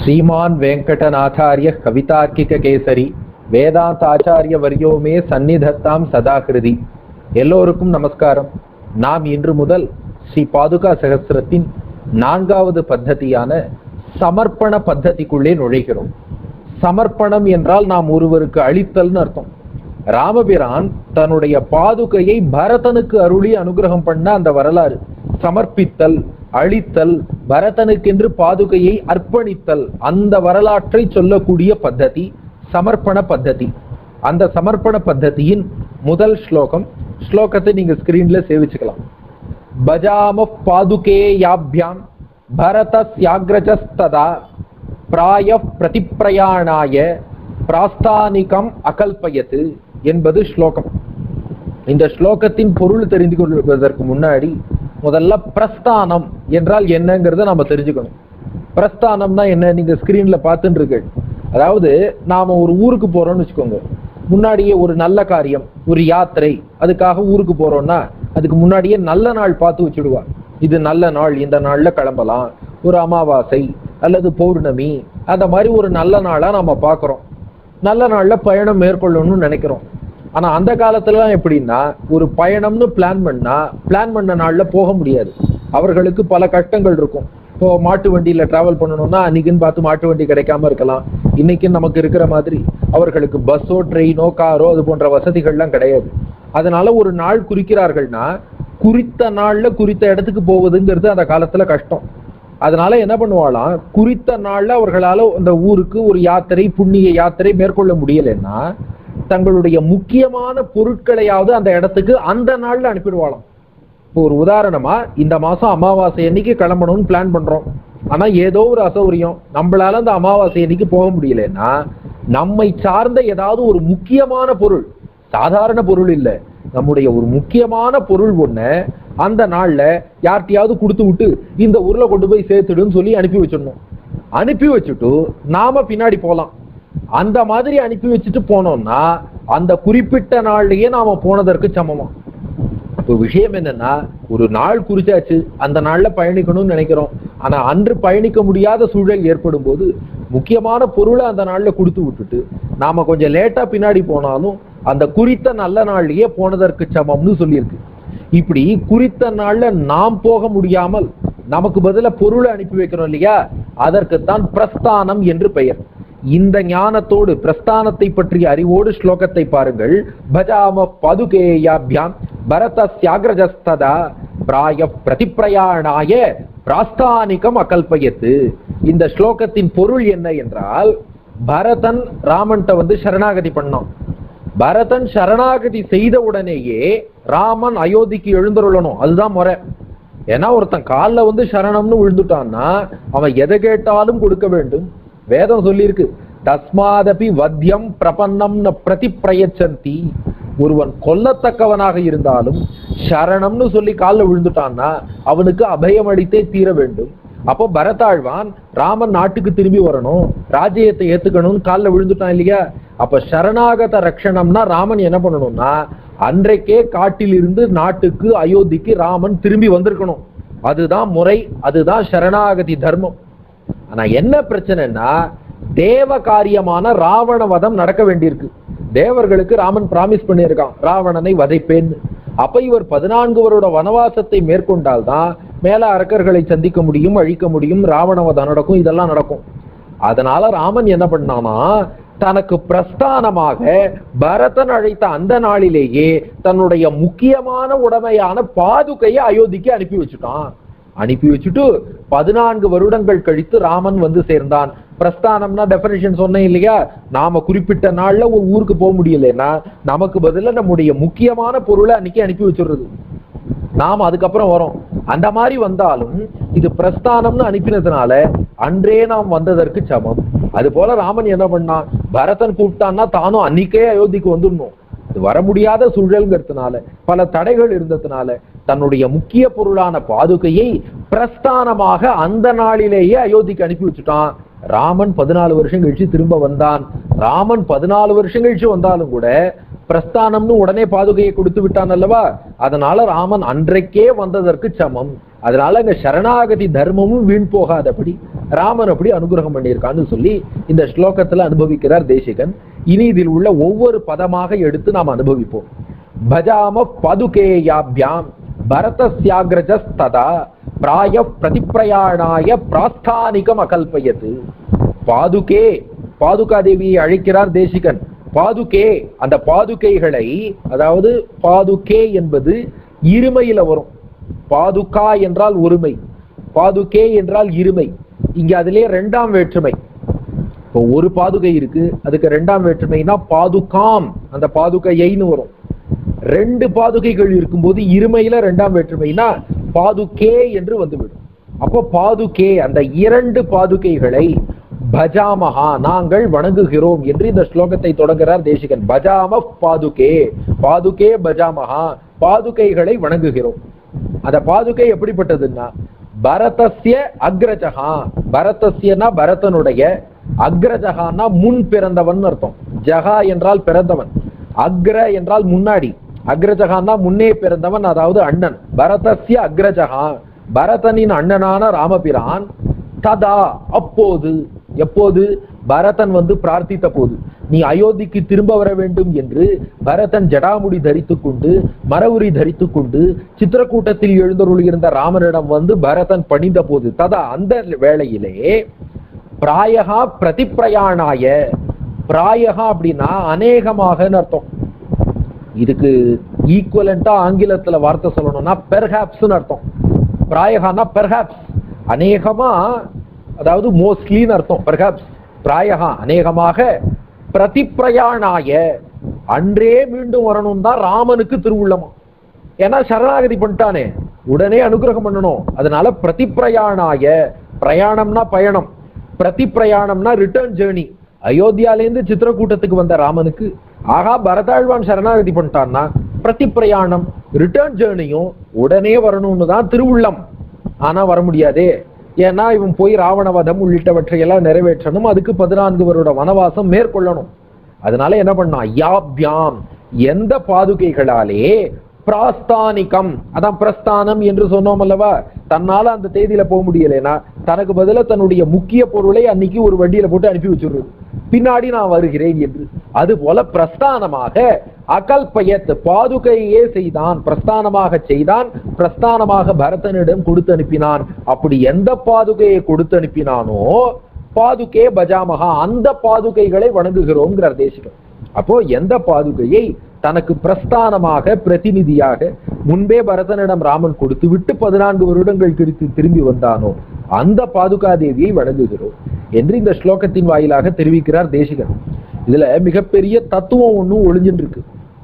श्रीमान वेंकटनाथार्य कवितार्किक केसरी வேதாந்தாச்சாரிய வரியோமே சந்நிதத்தாம் சதாகிருதி. எல்லோருக்கும் நமஸ்காரம். நாம் இன்று முதல் ஸ்ரீ பாதுகா சகஸ்ரத்தின் 4வது பத்ததியான சமர்ப்பண பத்ததிக்குள்ளே நுழைகிறோம். சமர்ப்பணம் என்றால் நாம் ஒருவருக்கு அளித்தல்னு அர்த்தம். ராமபிரான் தன்னுடைய பாதுகையை பரதனுக்கு அருளி அனுகிரகம் பண்ண அந்த வரலாறு. சமர்ப்பித்தல், அளித்தல், பரதனுக்கென்று பாதுகையை அர்ப்பணித்தல், அந்த வரலாற்றை சொல்லக்கூடிய பத்ததி சமர்ப்பண பத்ததி. அந்த சமர்ப்பண பத்ததியின் முதல் ஸ்லோகம். ஸ்லோகத்தை நீங்க ஸ்கிரீன்ல சேவிச்சுக்கலாம். பஜாம பாதுகே யாப்யாம் பரதஸ்யாக்ரஜஸ்ததா பிராய பிரதிப்ரயாணாய பிராஸ்தானிகம் அகல்பயத்து என்பது ஸ்லோகம். இந்த ஸ்லோகத்தின் பொருள் தெரிந்து கொள்வதற்கு முன்னாடி முதல்ல பிரஸ்தானம் என்றால் என்னங்கிறத நாம தெரிஞ்சுக்கணும். பிரஸ்தானம்னா என்ன? நீங்க ஸ்கிரீன்ல பார்த்துட்டு இருக்கு. அதாவது நாம ஒரு ஊருக்கு போறோம்னு வச்சுக்கோங்க. முன்னாடியே ஒரு நல்ல காரியம், ஒரு யாத்திரை, அதுக்காக ஊருக்கு போறோம்னா அதுக்கு முன்னாடியே நல்ல நாள் பார்த்து வச்சுடுவா. இது நல்ல நாள், இந்த நாள்ல கிளம்பலாம். ஒரு அமாவாசை அல்லது பௌர்ணமி, அந்த மாதிரி ஒரு நல்ல நாளா நாம பாக்குறோம். நல்ல நாள்ல பயணம் மேற்கொள்ளணும்னு நினைக்கிறோம். ஆனா அந்த காலத்துலலாம் எப்படின்னா, ஒரு பயணம்னு பிளான் பண்ண நாள்ல போக முடியாது. அவர்களுக்கு பல கஷ்டங்கள் இருக்கும். இப்போ மாட்டு வண்டியில டிராவல் பண்ணணும்னா அன்னைக்குன்னு பார்த்து மாட்டு வண்டி கிடைக்காம இருக்கலாம். இன்னைக்கு நமக்கு இருக்கிற மாதிரி அவர்களுக்கு பஸ்ஸோ ட்ரெயினோ காரோ அது போன்ற வசதிகள்லாம் கிடையாது. அதனால ஒரு நாள் குறிக்கிறார்கள்னா குறித்த நாள்ல குறித்த இடத்துக்கு போவதுங்கிறது அந்த காலத்துல கஷ்டம். அதனால என்ன பண்ணுவாளாம், குறித்த நாள்ல அவர்களால அந்த ஊருக்கு ஒரு யாத்திரை, புண்ணிய யாத்திரை மேற்கொள்ள முடியலைன்னா தங்களுடைய முக்கியமான பொருட்களையாவது அந்த இடத்துக்கு அந்த நாள்ல அனுப்பிடுவாளாம். இப்போ ஒரு உதாரணமா, இந்த மாசம் அமாவாசை அன்னைக்கு கிளம்பணும்னு பிளான் பண்றோம். ஆனா ஏதோ ஒரு அசௌரியம், நம்மளால அந்த அமாவாசை அன்னைக்கு போக முடியலன்னா நம்மை சார்ந்த ஏதாவது ஒரு முக்கியமான பொருள், சாதாரண பொருள் இல்ல, நம்முடைய ஒரு முக்கியமான பொருள் ஒண்ணு அந்த நாள்ல யார்கிட்டயாவது கொடுத்து விட்டு இந்த ஊர்ல கொண்டு போய் சேர்த்துடுன்னு சொல்லி அனுப்பி வச்சிடணும். அனுப்பி வச்சுட்டு நாம பின்னாடி போலாம். அந்த மாதிரி அனுப்பி வச்சுட்டு போனோம்னா அந்த குறிப்பிட்ட நாள்லயே நாம போனதற்கு சமமா. இப்போ விஷயம் என்னன்னா, ஒரு நாள் குறிச்சாச்சு, அந்த நாள்ல பயணிக்கணும்னு நினைக்கிறோம். ஆனா அன்று பயணிக்க முடியாத சூழல் ஏற்படும் போது முக்கியமான பொருளை அந்த நாள்ல கொடுத்து விட்டுட்டு நாம கொஞ்சம் லேட்டா பின்னாடி போனாலும் அந்த குறித்த நல்ல நாள்லயே போனதற்கு சமம்னு சொல்லியிருக்கு. இப்படி குறித்த நாள்ல நாம் போக முடியாமல் நமக்கு பதிலா பொருளை அனுப்பி வைக்கிறோம் இல்லையா, அதற்குத்தான் பிரஸ்தானம் என்று பெயர். இந்த ஞானத்தோடு, பிரஸ்தானத்தை பற்றிய அறிவோடு ஸ்லோகத்தை பாருங்கள். பஜாம பாதுகேயாப்யாம் பரதஸ்யாக்ரஜஸ்ததா பிராய பிரதிப்ரயாணாய பிராஸ்தானிகம் அகல்பயத்து. இந்த ஸ்லோகத்தின் பொருள் என்ன என்றால், பரதன் ராமன்ட்ட சரணாகதி பண்ணான். பரதன் சரணாகதி செய்த உடனேயே ராமன் அயோத்திக்கு எழுந்தருளணும். அதுதான் முறை. ஏன்னா ஒருத்தன் காலில் சரணம்னு விழுந்துட்டான்னா அவன் எதை கேட்டாலும் கொடுக்க வேண்டும். வேதம் சொல்லியிருக்கு, தஸ்மாதபி வத்தியம் பிரபன்னம் பிரதி பிரயச்சந்தி. ஒருவன் கொல்லத்தக்கவனாக இருந்தாலும் சரணம்னு சொல்லி காலில் விழுந்துட்டான்னா அவனுக்கு அபயம் அளித்தே தீர வேண்டும். அப்போ பரதாழ்வான் ராமன் நாட்டுக்கு திரும்பி வரணும், ராஜ்யத்தை ஏத்துக்கணும்னு காலில் விழுந்துட்டான் இல்லையா. அப்ப சரணாகத ரக்ஷணம்னா ராமன் என்ன பண்ணணும்னா அன்றைக்கே காட்டில் இருந்து நாட்டுக்கு, அயோத்திக்கு ராமன் திரும்பி வந்திருக்கணும். அதுதான் முறை, அதுதான் சரணாகதி தர்மம். ஆனா என்ன பிரச்சனைன்னா, தேவ காரியமான ராவண வதம் நடக்க வேண்டியிருக்கு. தேவர்களுக்கு ராமன் பிராமிஸ் பண்ணியிருக்கான், ராவணனை வதைப்பேன்னு. அப்ப இவர் 14 வருட வனவாசத்தை மேற்கொண்டால்தான் மேல அரக்கர்களை சந்திக்க முடியும், அழிக்க முடியும், ராவண வதம் நடக்கும், இதெல்லாம் நடக்கும். அதனால ராமன் என்ன பண்ணானா, தனக்கு பிரஸ்தானமாக பரதன் அழைத்த அந்த நாளிலேயே தன்னுடைய முக்கியமான உடைமையான பாதுகையை அயோத்திக்கு அனுப்பி வச்சுட்டான். அனுப்பி வச்சுட்டு 14 வருடங்கள் கழித்து ராமன் சேர்ந்தான். பிரஸ்தானம்னா டெஃபினிஷன் சொன்னேன் இல்லையா, நாம குறிப்பிட்ட நாள்ல ஒரு ஊருக்கு போக முடியலன்னா நமக்கு பதிலா நம்முடைய முக்கியமான பொருளை அன்னைக்கு அனுப்பி வச்சுடுறது. நாம் அதுக்கப்புறம் வரோம். அந்த மாதிரி வந்தாலும் இது பிரஸ்தானம்னு அனுப்பினதுனால அன்றே நாம் வந்ததற்கு சமம். அது போல ராமன் என்ன பண்ணான், பரதன் கூப்பிட்டான்னா தானும் அன்னைக்கே அயோத்திக்கு வந்துடணும். அது வர முடியாத சூழல்ங்கிறதுனால, பல தடைகள் இருந்ததுனால தன்னுடைய முக்கிய பொருளான பாதுகையை பிரஸ்தானமாக அந்த நாளிலேயே அயோத்திக்கு அனுப்பி வச்சுட்டான். ராமன் 14 வருஷம் கழிச்சு திரும்ப வந்தான். ராமன் 14 வருஷம் கழிச்சு வந்தாலும் கூட பிரஸ்தானம்னு உடனே பாதுகையை கொடுத்து விட்டான் அல்லவா, அதனால ராமன் அன்றைக்கே வந்ததற்கு சமம். அதனால அங்க சரணாகதி தர்மமும் வீண் போகாதபடி ராமன் அப்படி அனுகிரகம் பண்ணியிருக்கான்னு சொல்லி இந்த ஸ்லோகத்துல அனுபவிக்கிறார் தேசிகன். இனி இதில் உள்ள ஒவ்வொரு பதமாக எடுத்து நாம் அனுபவிப்போம். பஜாம பதுகேயாப்யாம் பரதஸ்யாக்ரஜஸ்ததா பிராய பிரதிப்பிரயாணாய பிராஸ்தானிகம் அகல்பயத்து. பாதுகே, பாதுகா தேவியை அழைக்கிறார் தேசிகன். பாதுகே, அந்த பாதுகைகளை, அதாவது பாதுகே என்பது இருமையில வரும். பாதுகா என்றால் ஒருமை, பாதுகே என்றால் இருமை. இங்க அதிலே இரண்டாம் வேற்றுமை. இப்போ ஒரு பாதுகை இருக்கு, அதுக்கு இரண்டாம் வேற்றுமைனா பாதுகாம், அந்த பாதுகையைன்னு வரும். ரெண்டு பாதுகைகள் இருக்கும்போது இருமையில இரண்டாம் வேற்றுமைனா பாதுகே என்று வந்துவிடும். அப்போ பாதுகே, அந்த இரண்டு பாதுகைகளை பஜாமஹா, நாங்கள் வணங்குகிறோம் என்று இந்த ஸ்லோகத்தை தொடங்குகிறார் தேசிகன். பஜாம பாதுகே, பாதுகே பஜாமஹா, பாதுகைகளை வணங்குகிறோம். அந்த பாதுகை எப்படிப்பட்டதுன்னா பரதஸ்ய அக்ரஜகா, பரதஸ்யனா பரதனுடைய, அக்ரஜகான்னா முன் பிறந்தவன் அர்த்தம். ஜகா என்றால் பிறந்தவன், அக்ர என்றால் முன்னாடி, அக்ரஜகான்னா முன்னே பிறந்தவன், அதாவது அண்ணன். பரதஸ்ய அக்ரஜகா, பரதனின் அண்ணனான ராமபிரான். ததா, அப்போது, எப்போது, பரதன் பிரார்த்தித்த போது, நீ அயோத்திக்கு திரும்ப வர வேண்டும் என்று பரதன் ஜடாமுடி தரித்துக் கொண்டு மரவுரி தரித்துக் கொண்டு சித்திரக்கூட்டத்தில் எழுந்தருள் இருந்த ராமனிடம் பரதன் பணிந்த போது, ததா அந்த வேளையிலே, பிராயகா பிரதிப்பிரயாணாய, பிராயகா அப்படின்னா அநேகமாக அர்த்தம். இதுக்கு ஈக்குவலண்டா ஆங்கிலத்துல வார்த்தை சொல்லணும்னா பெர்ஹாப்ஸ் அர்த்தம். பிராயகானா பெர்ஹாப்ஸ், அநேகமா, அதாவது மோஸ்ட்லின்னு அர்த்தம். பெர்ஹாப்ஸ், பிராயகா அநேகமாக, பிரதிப்பிரயாணாய அன்றே மீண்டும் வரணும் தான் ராமனுக்கு திருவுள்ளமா. ஏன்னா சரணாகதி பண்ணிட்டானே, உடனே அனுகிரகம் பண்ணணும். அதனால பிரதிப்பிரயாணாய, பிரயாணம்னா பயணம், பிரதிப்பிரயாணம்னா ரிட்டர்ன் ஜேர்னி. அயோத்தியாலேருந்து சித்திரக்கூட்டத்துக்கு வந்த ராமனுக்கு ஆகா பரதாழ்வான் சரணாகதி பண்ணிட்டான்னா பிரதிப்பிரயாணம், ரிட்டர்ன் ஜேர்னியும் உடனே வரணும்னு தான் திருவுள்ளம். ஆனா வர முடியாதே, ஏன்னா இவன் போய் ராவணவதம் உள்ளிட்டவற்றையெல்லாம் நிறைவேற்றணும், அதுக்கு 14 வருட வனவாசம் மேற்கொள்ளணும். அதனால என்ன பண்ணான், யாப்யாம், எந்த பாதுகைகளாலே, பிராஸ்தானிகம், அதான் பிரஸ்தானம் என்று சொன்னோம் அல்லவா, தன்னால அந்த தேதியில போக முடியலைன்னா தனக்கு பதிலா தன்னுடைய முக்கிய பொருளை அன்னைக்கு ஒரு வண்டியில போட்டு அனுப்பி வச்சிருது, பின்னாடி நான் வருகிறேன் என்று. அது போல பிரஸ்தானமாக அகல்பயத், பாதுகையே செய்தான், பிரஸ்தானமாக செய்தான், பிரஸ்தானமாக பரதனிடம் கொடுத்து அனுப்பினான். அப்படி எந்த பாதுகையை கொடுத்து அனுப்பினானோ பாதுகே பஜாமகா, அந்த பாதுகைகளை வணங்குகிறோம்ங்கிறார் தேசிகன். அப்போ எந்த பாதுகையை தனக்கு பிரஸ்தானமாக பிரதிநிதியாக முன்பே பரதனிடம் ராமன் கொடுத்து விட்டு 14 வருடங்கள் கழித்து திரும்பி வந்தானோ அந்த பாதுகா தேவியை வணங்குகிறோம் என்று இந்த ஸ்லோகத்தின் வாயிலாக தெரிவிக்கிறார் தேசிகன். இதுல மிகப்பெரிய தத்துவம் ஒன்னும் ஒளிஞ்சின்னு இருக்கு.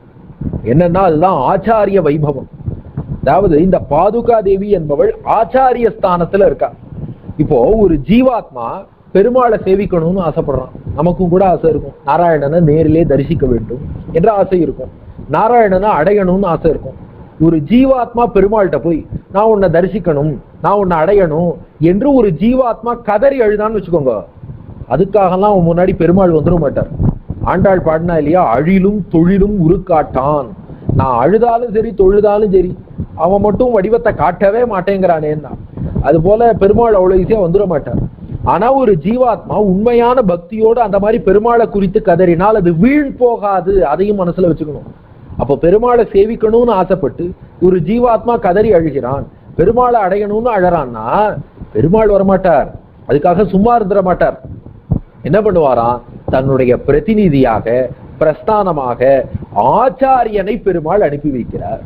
என்னன்னா அதுதான் ஆச்சாரிய வைபவம். அதாவது இந்த பாதுகா தேவி என்பவள் ஆச்சாரிய ஸ்தானத்துல இருக்கா. இப்போ ஒரு ஜீவாத்மா பெருமாளை சேவிக்கணும்னு ஆசைப்படுறான், நமக்கும் கூட ஆசை இருக்கும். நாராயணனை நேரிலே தரிசிக்க வேண்டும் என்ற ஆசை இருக்கும், நாராயணனை அடையணும்னு ஆசை இருக்கும். ஒரு ஜீவாத்மா பெருமாள்கிட்ட போய் நான் உன்னை தரிசிக்கணும், நான் உன்னை அடையணும் என்று ஒரு ஜீவாத்மா கதறி அழுதான்னு வச்சுக்கோங்க, அதுக்காகலாம் அவன் முன்னாடி பெருமாள் வந்துட மாட்டார். ஆண்டாள் பாடினா இல்லையா, அழிலும் தொழிலும் உருக்காட்டான், நான் அழுதாலும் சரி தொழுதாலும் சரி அவன் மட்டும் வடிவத்தை காட்டவே மாட்டேங்கிறானேன்னா, அது போல பெருமாள் அவ்வளவு ஈஸியா வந்துட மாட்டார். ஆனா ஒரு ஜீவாத்மா உண்மையான பக்தியோடு அந்த மாதிரி பெருமாளை குறித்து கதறினால் அது வீண் போகாது, அதையும் மனசுல வச்சுக்கணும். அப்ப பெருமாளை சேவிக்கணும்னு ஆசைப்பட்டு ஒரு ஜீவாத்மா கதறி அழுகிறான், பெருமாளை அடையணும்னு அழறான்னா பெருமாள் வரமாட்டார், அதுக்காக சும்மா இருந்துட மாட்டார். என்ன பண்ணுவாராம், தன்னுடைய பிரதிநிதியாக பிரஸ்தானமாக ஆச்சாரியனை பெருமாள் அனுப்பி வைக்கிறார்.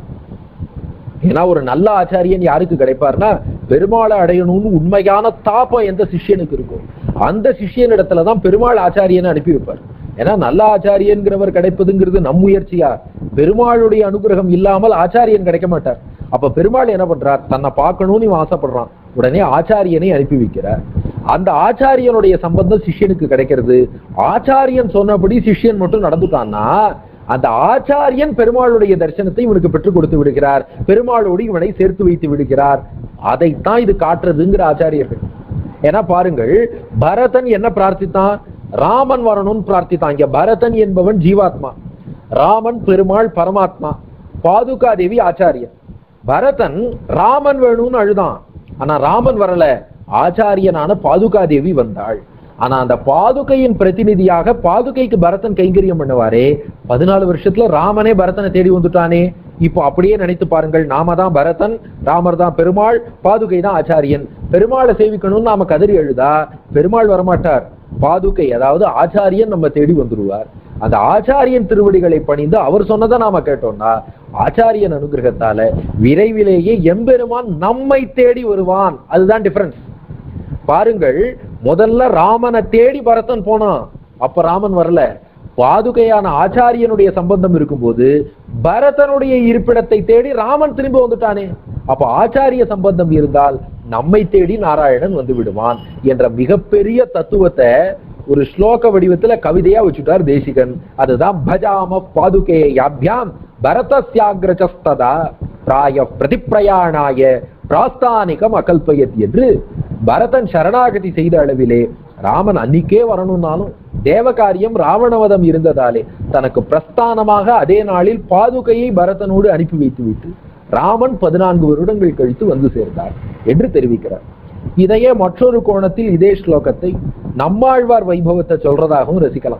ஏன்னா ஒரு நல்ல ஆச்சாரியன் யாருக்கு கிடைப்பார்னா, பெருமாளை அடையணும்னு உண்மையான தாபம் எந்த சிஷ்யனுக்கு இருக்கும் அந்த சிஷ்யனிடத்துலதான் பெருமாள் ஆச்சாரியனை அனுப்பி வைப்பார். ஏன்னா நல்ல ஆச்சாரியன்கிறவர் கிடைப்பதுங்கிறது நம் முயற்சியா, பெருமாளுடைய அனுகிரகம் இல்லாமல் ஆச்சாரியன் கிடைக்க மாட்டார். அப்ப பெருமாள் என்ன பண்றார், தன்னை பார்க்கணும்னு இவன் ஆசைப்படுறான், உடனே ஆச்சாரியனை அனுப்பி வைக்கிறார். அந்த ஆச்சாரியனுடைய சம்பந்தம் சிஷ்யனுக்கு கிடைக்கிறது. ஆச்சாரியன் சொன்னபடி சிஷ்யன் மட்டும் நடந்துட்டான்னா அந்த ஆச்சாரியன் பெருமாளுடைய தரிசனத்தை இவனுக்கு பெற்றுக் கொடுத்து விடுகிறார், பெருமாளோடு இவனை சேர்த்து வைத்து விடுகிறார். அதைத்தான் இது காட்டுறதுங்கிற ஆச்சாரியர்கள். ஏன்னா பாருங்கள், பரதன் என்ன பிரார்த்தித்தான், ராமன் வரணும்னு பிரார்த்தித்தான். இங்க பரதன் என்பவன் ஜீவாத்மா, ராமன் பெருமாள் பரமாத்மா, பாதுகா தேவி ஆச்சாரியன். பரதன் ராமன் வேணும்னு அழுதான், ஆனா ராமன் வரல, ஆச்சாரியனான பாதுகா தேவி வந்தாள். ஆனா அந்த பாதுகையின் பிரதிநிதியாக பாதுகைக்கு பரதன் கைங்கரியம் பண்ணுவாரே, 14 வருஷத்துல ராமனே பரதனை தேடி வந்துட்டானே. இப்போ அப்படியே நினைத்து பாருங்கள், நாம தான் பரதன், ராமர் தான் பெருமாள், பாதுகை தான் ஆச்சாரியன். பெருமாளை சேவிக்கணும்னு நாம கதறி எழுதா பெருமாள் வரமாட்டார், பாதுகை அதாவது ஆச்சாரியன் நம்ம தேடி வந்துடுவார். அந்த ஆச்சாரியன் திருவடிகளை பணிந்து அவர் சொன்னதை நாம கேட்டோம்னா ஆச்சாரியன் அனுகிரகத்தால விரைவிலேயே எம்பெருமான் நம்மை தேடி வருவான். அதுதான் டிஃபரன்ஸ். பாருங்கள், முதல்ல ராமனை தேடி பரதன் போனான், அப்ப ராமன் வரல. பாதுகையான ஆச்சாரியனுடைய சம்பந்தம் இருக்கும்போது பரதனுடைய இருப்பிடத்தை தேடி ராமன் திரும்பி வந்துட்டானே. அப்ப ஆச்சாரிய சம்பந்தம் இருந்தால் நம்மை தேடி நாராயணன் வந்து விடுவான் என்ற மிகப்பெரிய தத்துவத்தை ஒரு ஸ்லோக வடிவத்துல கவிதையா வச்சுட்டார் தேசிகன். அதுதான் பஜாம பாதுகே யாப்யாம் பரதஸ்யாக்ரஜஸ்ததா பிராய பிரதிப்பிரயாணாய பிராஸ்தானிகம் அகல்பயத் என்று பரதன் சரணாகதி செய்த அளவிலே ராமன் அன்னிக்கே வரணும்னாலும் தேவகாரியம் ராவணவதம் இருந்ததாலே தனக்கு பிரஸ்தானமாக அதே நாளில் பாதுகையை பரதனோடு அனுப்பி வைத்து விட்டு ராமன் 14 வருடங்கள் கழித்து வந்து சேர்ந்தார் என்று தெரிவிக்கிறார். இதையே மற்றொரு கோணத்தில் இதே ஸ்லோகத்தை நம்மாழ்வார் வைபவத்தை சொல்றதாகவும் ரசிக்கலாம்.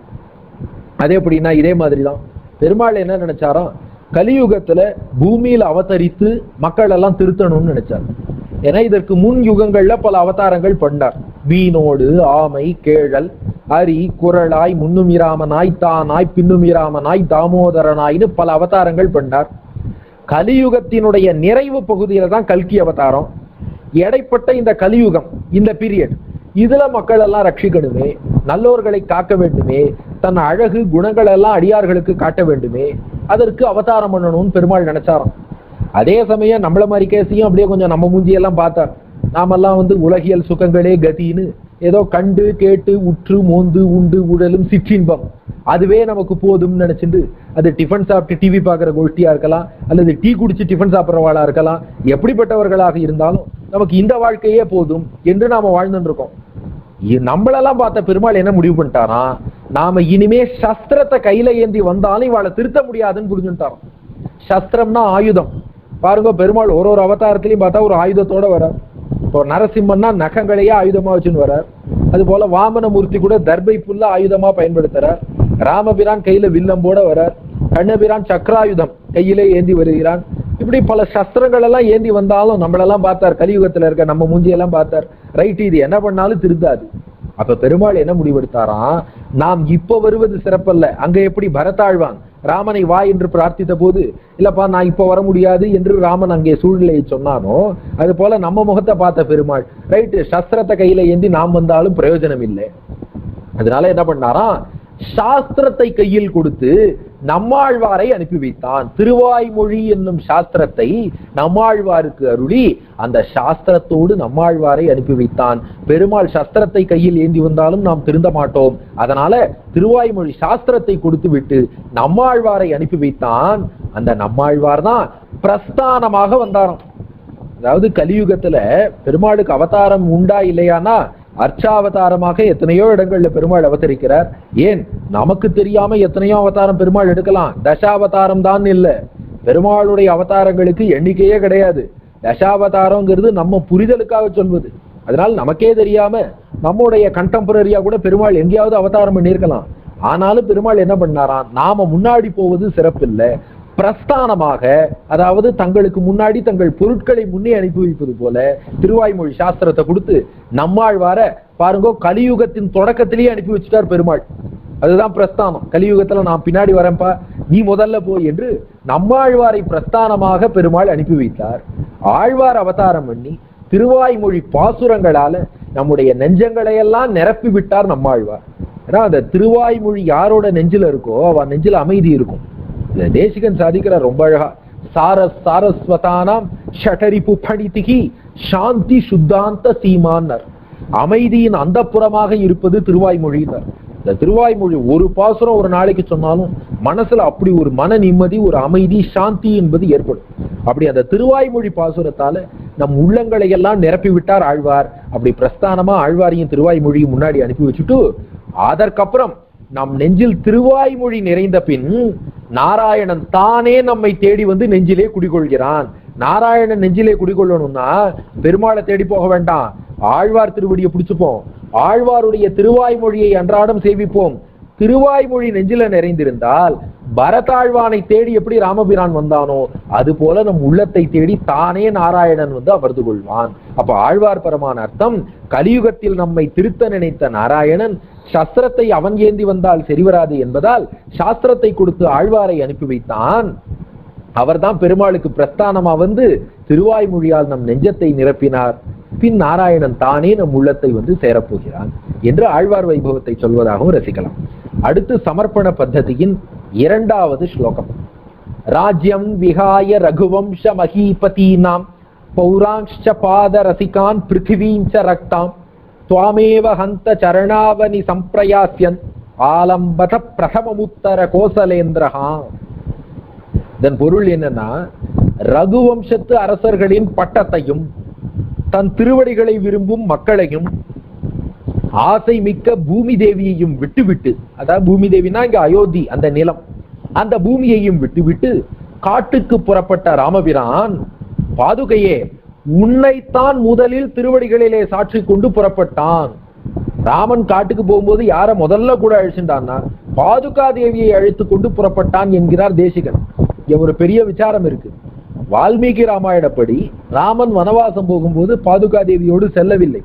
அதே எப்படின்னா இதே மாதிரிதான் பெருமாள் என்ன நினைச்சாராம், கலியுகத்துல பூமியில அவதரித்து மக்கள் எல்லாம் திருத்தணும்னு நினைச்சார். ஏன்னா இதற்கு முன் யுகங்கள்ல பல அவதாரங்கள் பண்ணார். மீனோடு ஆமை கேழல் அரி குரலாய் முன்னுமிராமனாய் தானாய் பின்னுமிராமனாய் தாமோதரனாய்னு பல அவதாரங்கள் பண்ணார். கலியுகத்தினுடைய நிறைவு பகுதியில தான் கல்கி அவதாரம். எடைப்பட்ட இந்த கலியுகம், இந்த பீரியட், இதுல மக்கள் எல்லாம் ரட்சிக்கணுமே, நல்லோர்களை காக்க வேண்டுமே, தன் அழகு குணங்கள் எல்லாம் அடியார்களுக்கு காட்ட வேண்டுமே, அதற்கு அவதாரம் பண்ணணும்னு பெருமாள் நினைச்சாராம். அதே சமயம் நம்மள மாதிரி கேசியும் அப்படியே கொஞ்சம் நம்ம மூஞ்சியெல்லாம் பார்த்தார். நாமெல்லாம் உலகியல் சுகங்களே கதின்னு ஏதோ கண்டு கேட்டு உற்று மோந்து உண்டு உடலும் சிற்றின்பம் அதுவே நமக்கு போதும்னு நினைச்சிட்டு, அது டிஃபன் சாப்பிட்டு டிவி பார்க்குற கோஷ்டியா இருக்கலாம், அல்லது டீ குடிச்சு டிஃபன் சாப்பிட்றவாளா இருக்கலாம், எப்படிப்பட்டவர்களாக இருந்தாலும் நமக்கு இந்த வாழ்க்கையே போதும் என்று நாம வாழ்ந்துட்டு இருக்கோம். நம்மளெல்லாம் பார்த்த பெருமாள் என்ன முடிவு பண்ணிட்டாரா, நாம இனிமே சஸ்திரத்தை கையில ஏந்தி வந்தாலும் இவாளை திருத்த முடியாதுன்னு புரிஞ்சுட்டாராம். சஸ்திரம்னா ஆயுதம். பாருங்க, பெருமாள் ஒரு அவதாரத்திலையும் பார்த்தா ஒரு ஆயுதத்தோட வரார். இப்போ நரசிம்மன்னா நகங்களையே ஆயுதமா வச்சுன்னு வரார். அது போல வாமனமூர்த்தி கூட தர்பை புல்லா ஆயுதமா பயன்படுத்துறார். ராமபிரான் கையில வில்லம்போட வரார். கண்ணபிரான் சக்கராயுதம் கையிலே ஏந்தி வருகிறான். இப்படி பல சஸ்திரங்கள் எல்லாம் ஏந்தி வந்தாலும் நம்மளெல்லாம் பார்த்தார், கலியுகத்துல இருக்க நம்ம மூஞ்சியெல்லாம் பார்த்தார். ரைட், இது என்ன பண்ணாலும் திருந்தாது. அப்ப பெருமாள் என்ன முடிவெடுத்தாராம், நாம் இப்ப வருவது சிறப்பல்ல. அங்க எப்படி பரதாழ்வான் ராமனை வா என்று பிரார்த்தித்த போது, இல்லப்பா நான் இப்ப வர முடியாது என்று ராமன் அங்கே சூழ்நிலையை சொன்னானோ, அது போல நம்ம முகத்தை பார்த்த பெருமாள், ரைட்டு, சஸ்திரத்தை கையில ஏந்தி நாம் வந்தாலும் பிரயோஜனம் இல்லை. அதனால என்ன பண்ணாராம், சாஸ்திரத்தை கையில் கொடுத்து நம்மாழ்வாரை அனுப்பி வைத்தான். திருவாய்மொழி என்னும் சாஸ்திரத்தை நம்மாழ்வாருக்கு அருளி அந்த சாஸ்திரத்தோடு நம்மாழ்வாரை அனுப்பி வைத்தான். பெருமாள் சாஸ்திரத்தை கையில் ஏந்தி வந்தாலும் நாம் திருந்த மாட்டோம். அதனால திருவாய்மொழி சாஸ்திரத்தை கொடுத்து விட்டு நம்மாழ்வாரை அனுப்பி வைத்தான். அந்த நம்மாழ்வார் தான் பிரஸ்தானமாக வந்தாராம். அதாவது கலியுகத்துல பெருமாளுக்கு அவதாரம் உண்டா இல்லையானா, அர்ச்சாவதாரமாக எத்தனையோ இடங்கள்ல பெருமாள் அவதரிக்கிறார். ஏன் நமக்கு தெரியாம எத்தனையோ அவதாரம் பெருமாள் எடுக்கலாம். தசாவதாரம் தான் இல்ல, பெருமாளுடைய அவதாரங்களுக்கு எண்ணிக்கையே கிடையாது. தசாவதாரங்கிறது நம்ம புரிதலுக்காக சொல்வது. அதனால நமக்கே தெரியாம நம்முடைய கண்டெம்பரரியா கூட பெருமாள் எங்கேயாவது அவதாரம் பண்ணியிருக்கலாம். ஆனாலும் பெருமாள் என்ன பண்ணாராம், நாம முன்னாடி போவது சிறப்பில்லை, பிரஸ்தானமாக, அதாவது தங்களுக்கு முன்னாடி தங்கள் பொருட்களை முன்னே அனுப்பி வைப்பது போல திருவாய்மொழி சாஸ்திரத்தை கொடுத்து நம்மாழ்வார பாருங்க கலியுகத்தின் தொடக்கத்திலேயே அனுப்பி வச்சுட்டார் பெருமாள். அதுதான் பிரஸ்தானம். கலியுகத்துல நான் பின்னாடி வரேன்ப்பா, நீ முதல்ல போய் என்று நம்மாழ்வாரை பிரஸ்தானமாக பெருமாள் அனுப்பி வைத்தார். ஆழ்வார் அவதாரம் பண்ணி திருவாய்மொழி பாசுரங்களால நம்முடைய நெஞ்சங்களையெல்லாம் நிரப்பி விட்டார் நம்மாழ்வார். ஏன்னா அந்த திருவாய்மொழி யாரோட நெஞ்சில இருக்கோ அவ நெஞ்சில அமைதி இருக்கும். தேசிகன் சாதிக்கிறார் ரொம்ப அழகா, சாரஸ்வதானாம் ஷடரிபு பணிதிகி சாந்தி சுத்தாந்த சீமான்னர். அமைதியின் அந்த புறமாக இருப்பது திருவாய்மொழியினர். இந்த திருவாய்மொழி ஒரு பாசுரம் ஒரு நாளைக்கு சொன்னாலும் மனசுல அப்படி ஒரு மன நிம்மதி, ஒரு அமைதி, சாந்தி என்பது ஏற்படும். அப்படி அந்த திருவாய்மொழி பாசுரத்தால நம் உள்ளங்களை எல்லாம் நிரப்பி விட்டார் ஆழ்வார். அப்படி பிரஸ்தானமா ஆழ்வாரையும் திருவாய்மொழியும் முன்னாடி அனுப்பி வச்சுட்டு அதற்கப்புறம் நம் நெஞ்சில் திருவாய்மொழி நிறைந்த பின் நாராயணன் தானே நம்மை தேடி வந்து நெஞ்சிலே குடிகொள்கிறான். நாராயணன் நெஞ்சிலே குடிகொள்ளணும்னா பெருமாளை தேடி போக வேண்டாம், ஆழ்வார் திருவடியை பிடிச்சுப்போம், ஆழ்வாருடைய திருவாய்மொழியை அன்றாடம் சேவிப்போம். திருவாய்மொழி நெஞ்சில நிறைந்திருந்தால் பரதாழ்வானை தேடி எப்படி ராமபிரான் வந்தானோ அது போல நம் உள்ளத்தை தேடி தானே நாராயணன் வந்து அமர்ந்து கொள்வான். அப்ப ஆழ்வார் பரமான அர்த்தம், கலியுகத்தில் நம்மை திருத்த நினைத்த நாராயணன் சாஸ்திரத்தை அவன் ஏந்தி வந்தால் சரிவராது என்பதால் சாஸ்திரத்தை கொடுத்து ஆழ்வாரை அனுப்பி வைத்தான். அவர்தான் பெருமாளுக்கு பிரஸ்தானமா வந்து திருவாய்மொழியால் நம் நெஞ்சத்தை நிரப்பினார். பின் நாராயணன் தானே நம் உள்ளத்தை வந்து சேரப்போகிறான் என்று ஆழ்வார் வைபவத்தை சொல்வதாகவும் ரசிக்கலாம். அடுத்து சமர்ப்பண பத்ததியின் 2வது ஸ்லோகம். ராஜ்யம் விஹாய ரகுவம்ச மகீபதீனாம் பௌராங்ஷ பாத ரசிகான் பிருத்திவீஞ்ச ரக்தாம் துவாமேவ ஹந்த சரணாவனி சம்பிரயாஸ்யன் ஆலம்பத பிரதமமுத்தர கோசலேந்திரஹா. இதன் பொருள் என்னன்னா, ரகுவம்சத்து அரசர்களின் பட்டத்தையும் தன் திருவடிகளை விரும்பும் மக்களையும் ஆசை மிக்க பூமி தேவியையும் விட்டுவிட்டு, அதாவது பூமி தேவினா இங்க அயோத்தி அந்த நிலம், அந்த பூமியையும் விட்டுவிட்டு காட்டுக்கு புறப்பட்ட ராமபிரான் பாதுகையே உன்னைத்தான் முதலில் திருவடிகளிலே சாட்சி கொண்டு புறப்பட்டான். ராமன் காட்டுக்கு போகும்போது யார முதல்ல கூட அழிச்சுட்டான்னா பாதுகா தேவியை அழைத்து கொண்டு புறப்பட்டான் என்கிறார் தேசிகன். இங்க ஒரு பெரிய விசாரம் இருக்கு. வால்மீகி ராமாயணப்படி ராமன் வனவாசம் போகும்போது பாதுகா தேவியோடு செல்லவில்லை.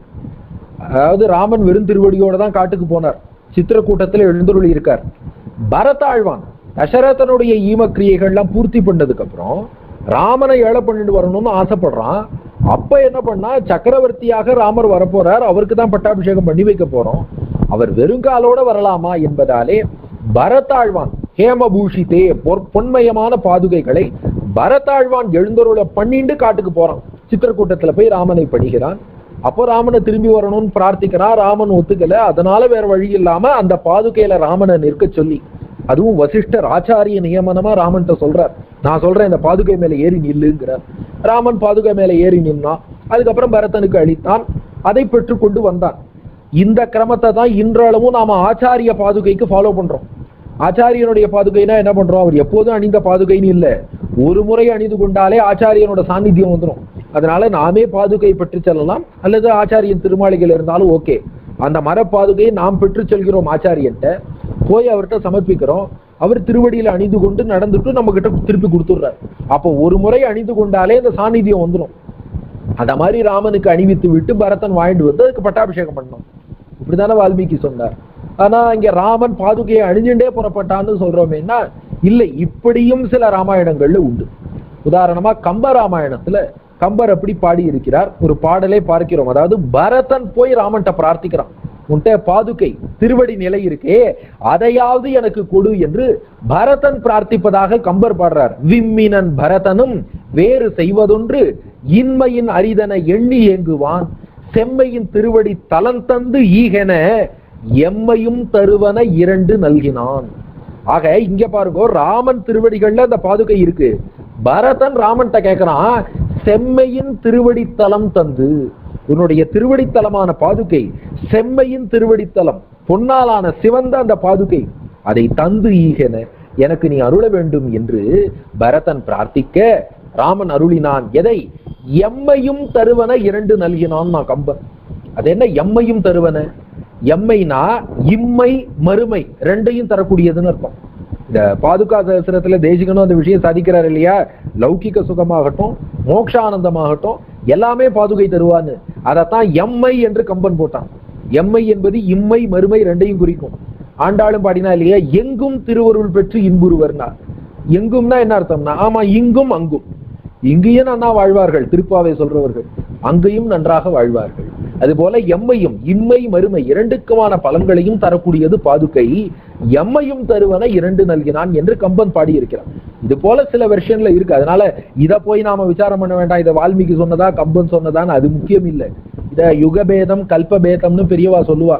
அதாவது ராமன் வெறும் திருவடியோட தான் காட்டுக்கு போனார். சித்திரக்கூட்டத்தில் எழுந்துருளி இருக்கார். பரதாழ்வான் தசரதனுடைய ஈமக்கிரியைகள்லாம் பூர்த்தி பண்ணதுக்கு அப்புறம் ராமனை ஏழை பண்ணிட்டு வரணும்னு ஆசைப்படுறான். அப்ப என்ன பண்ணா, சக்கரவர்த்தியாக ராமர் வரப்போறார், அவருக்கு தான் பட்டாபிஷேகம் பண்ணி வைக்க போறோம், அவர் வெறுங்காலோட வரலாமா என்பதாலே பரதாழ்வான் ஹேமபூஷிதே பொன்மயமான பாதுகைகளை பரதாழ்வான் எழுந்தருளை பண்ணிட்டு காட்டுக்கு போறான். சித்திரக்கூட்டத்துல போய் ராமனை பணிகிறான். அப்போ ராமனை திரும்பி வரணும்னு பிரார்த்திக்கிறான். ராமன் ஒத்துக்கல. அதனால வேற வழி இல்லாம அந்த பாதுகையில ராமனை நிற்க சொல்லி, அதுவும் வசிஷ்டர் ஆச்சாரிய நியமனமா ராமன்ட்ட சொல்றார், நான் சொல்றேன் இந்த பாதுகை மேல ஏறி நில்லுங்கிறார். ராமன் பாதுகை மேல ஏறி நின்னான். அதுக்கப்புறம் பரதனுக்கு அளித்தான். அதை பெற்று கொண்டு வந்தான். இந்த கிரமத்தை தான் இன்றளவும் நாம ஆச்சாரிய பாதுகைக்கு ஃபாலோ பண்றோம். ஆச்சாரியனுடைய பாதுகைனா என்ன பண்றோம், அவர் எப்போதும் அணிந்த பாதுகைன்னு இல்ல, ஒரு முறை அணிந்து கொண்டாலே ஆச்சாரியனோட சாநித்தியம் வந்துடும். அதனால நாமே பாதுகை பெற்று செல்லலாம், அல்லது ஆச்சாரியன் திருமாளிகள் இருந்தாலும் ஓகே. அந்த மர பாதுகையை நாம் பெற்று செல்கிறோம் ஆச்சாரியன்ட்ட, போய் அவர்கிட்ட சமர்ப்பிக்கிறோம். அவர் திருவடியில அணிந்து கொண்டு நடந்துட்டு நம்ம கிட்ட திருப்பி கொடுத்துடுறார். அப்போ ஒரு முறை அணிந்து கொண்டாலே அந்த சாநித்தியம் வந்துடும். அந்த மாதிரி ராமனுக்கு அணிவித்து விட்டு பரதன் வாங்கிட்டு வந்து அதுக்கு பட்டாபிஷேகம் பண்ணோம். இப்படித்தானே வால்மீகி சொன்னார். ஆனா இங்க ராமன் பாதுகையை அணிஞ்சுட்டே புறப்பட்டான்னு சொல்றோமேன்னா இல்லை, இப்படியும் சில ராமாயணங்கள்ல உண்டு. உதாரணமா கம்ப ராமாயணத்துல கம்பர் அப்படி பாடி இருக்கிறார். ஒரு பாடலை பார்க்கிறோம். அதாவது பரதன் போய் ராமன்ட்ட பிரார்த்திக்கிறான், உன்ட்ட பாதுகை திருவடி நிலை இருக்கே, அதையாவது எனக்கு கொடு என்று பரதன் பிரார்த்திப்பதாக கம்பர் பாடுறார். விம்மினன் பரதனும் வேறு செய்வதொன்று இன்மையின் அரிதன எண்ணி ஏங்குவான், செம்மையின் திருவடி தலந்தந்து ஈகென எம்மையும் தருவன 2 நல்கினான். ஆக இங்க பாருங்க, ராமன் திருவடிகள்ல அந்த பாதுகை இருக்கு. பரதன் ராமன்ட்ட கேட்கிறான், செம்மையின் திருவடி தலம் தந்து, உன்னுடைய திருவடித்தலமான பாதுகை செம்மையின் திருவடித்தலம், பொன்னாலான சிவந்த அந்த பாதுகை, அதை தந்து ஈகென எனக்கு நீ அருள வேண்டும் என்று பரதன் பிரார்த்திக்க ராமன் அருளினான். எதை? எம்மையும் தருவன 2 நல்கினான். நான் கம்பன் அது என்ன எம்மையும் தருவன? எம்மைனா இம்மை மறுமை ரெண்டையும் தரக்கூடியதுன்னு அர்த்தம். இந்த பாதுகா சகஸ்ரத்துல தேசிகனும் அந்த விஷயம் சாதிக்கிறார் இல்லையா, லௌகிக சுகமாகட்டும் மோட்சானந்தமாகட்டும் எல்லாமே பாதுகை தருவான்னு. அதைத்தான் எம்மை என்று கம்பன் போட்டான். எம்மை என்பது இம்மை மறுமை ரெண்டையும் குறிக்கும். ஆண்டாளும் பாடினா இல்லையா, எங்கும் திருவருள் பெற்று இன்புறுவர்னா. எங்கும்னா என்ன அர்த்தம்னா, ஆமா இங்கும் அங்கும், இங்கேயும் நன்னா வாழ்வார்கள் திருப்பாவை சொல்றவர்கள், அங்கேயும் நன்றாக வாழ்வார்கள். அது போல எம்மையும் இம்மை மறுமை இரண்டுக்குமான பலன்களையும் தரக்கூடியது பாதுகை. எம்மையும் தருவன 2 நல்கினான் என்று கம்பன் பாடி இருக்கிறான். இது போல சில வெர்ஷன்ல இருக்கு. அதனால இதை போய் நாம விசாரம் பண்ண வேண்டாம், இதை வால்மீகி சொன்னதா கம்பன் சொன்னதான்னு அது முக்கியம் இல்லை. இத யுகபேதம் கல்பபேதம்னு பெரியவா சொல்லுவா.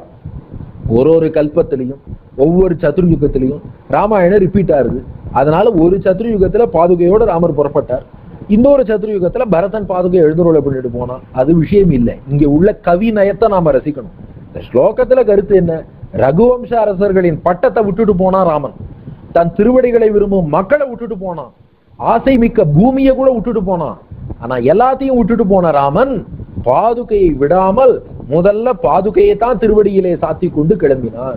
ஒரு கல்பத்திலையும் ஒவ்வொரு சதுர்யுகத்திலையும் ராமாயணம் ரிப்பீட் ஆகுது. அதனால ஒரு சதுர்யுகத்துல பாதுகையோட ராமர் புறப்பட்டார், இன்னொரு சதுர்யுகத்துல பரதன் பாதுகை எழுந்துருளை பண்ணிட்டு போனான். அது விஷயம் இல்லை. இங்க உள்ள கவி நயத்தை நாம ரசிக்கணும். இந்த ஸ்லோகத்துல கருத்து என்ன, ரகுவம்ச அரசர்களின் பட்டத்தை விட்டுட்டு போனான் ராமன். தன் திருவடிகளை விரும்பும் மக்களை விட்டுட்டு போனான். ஆசை மிக்க பூமியை கூட விட்டுட்டு போனான். ஆனா எல்லாத்தையும் விட்டுட்டு போன ராமன் பாதுகையை விடாமல் முதல்ல பாதுகையை தான் திருவடியிலே சாத்தி கொண்டு கிளம்பினான்.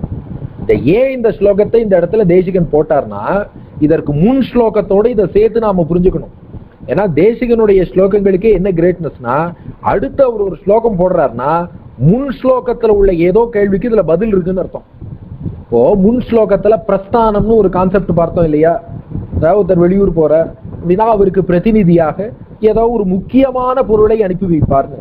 ஏன் இந்த ஸ்லோகத்தை இந்த இடத்துல தேசிகன் போட்டார்னா, இதற்கு முன் ஸ்லோகத்தோட இதை சேர்த்து நாம புரிஞ்சுக்கணும். ஏன்னா தேசிகனுடைய ஸ்லோகங்களுக்கே என்ன கிரேட்னஸ்னா, அடுத்து அவர் ஒரு ஸ்லோகம் போடுறாருன்னா முன் ஸ்லோகத்துல உள்ள ஏதோ கேள்விக்கு இதுல பதில் இருக்குன்னு அர்த்தம். இப்போ முன் ஸ்லோகத்துல பிரஸ்தானம்னு ஒரு கான்செப்ட் பார்த்தோம் இல்லையா? அதாவது ஒருத்தர் வெளியூர் போற அப்படின்னா அவருக்கு பிரதிநிதியாக ஏதோ ஒரு முக்கியமான பொருளை அனுப்பி வைப்பார்னு.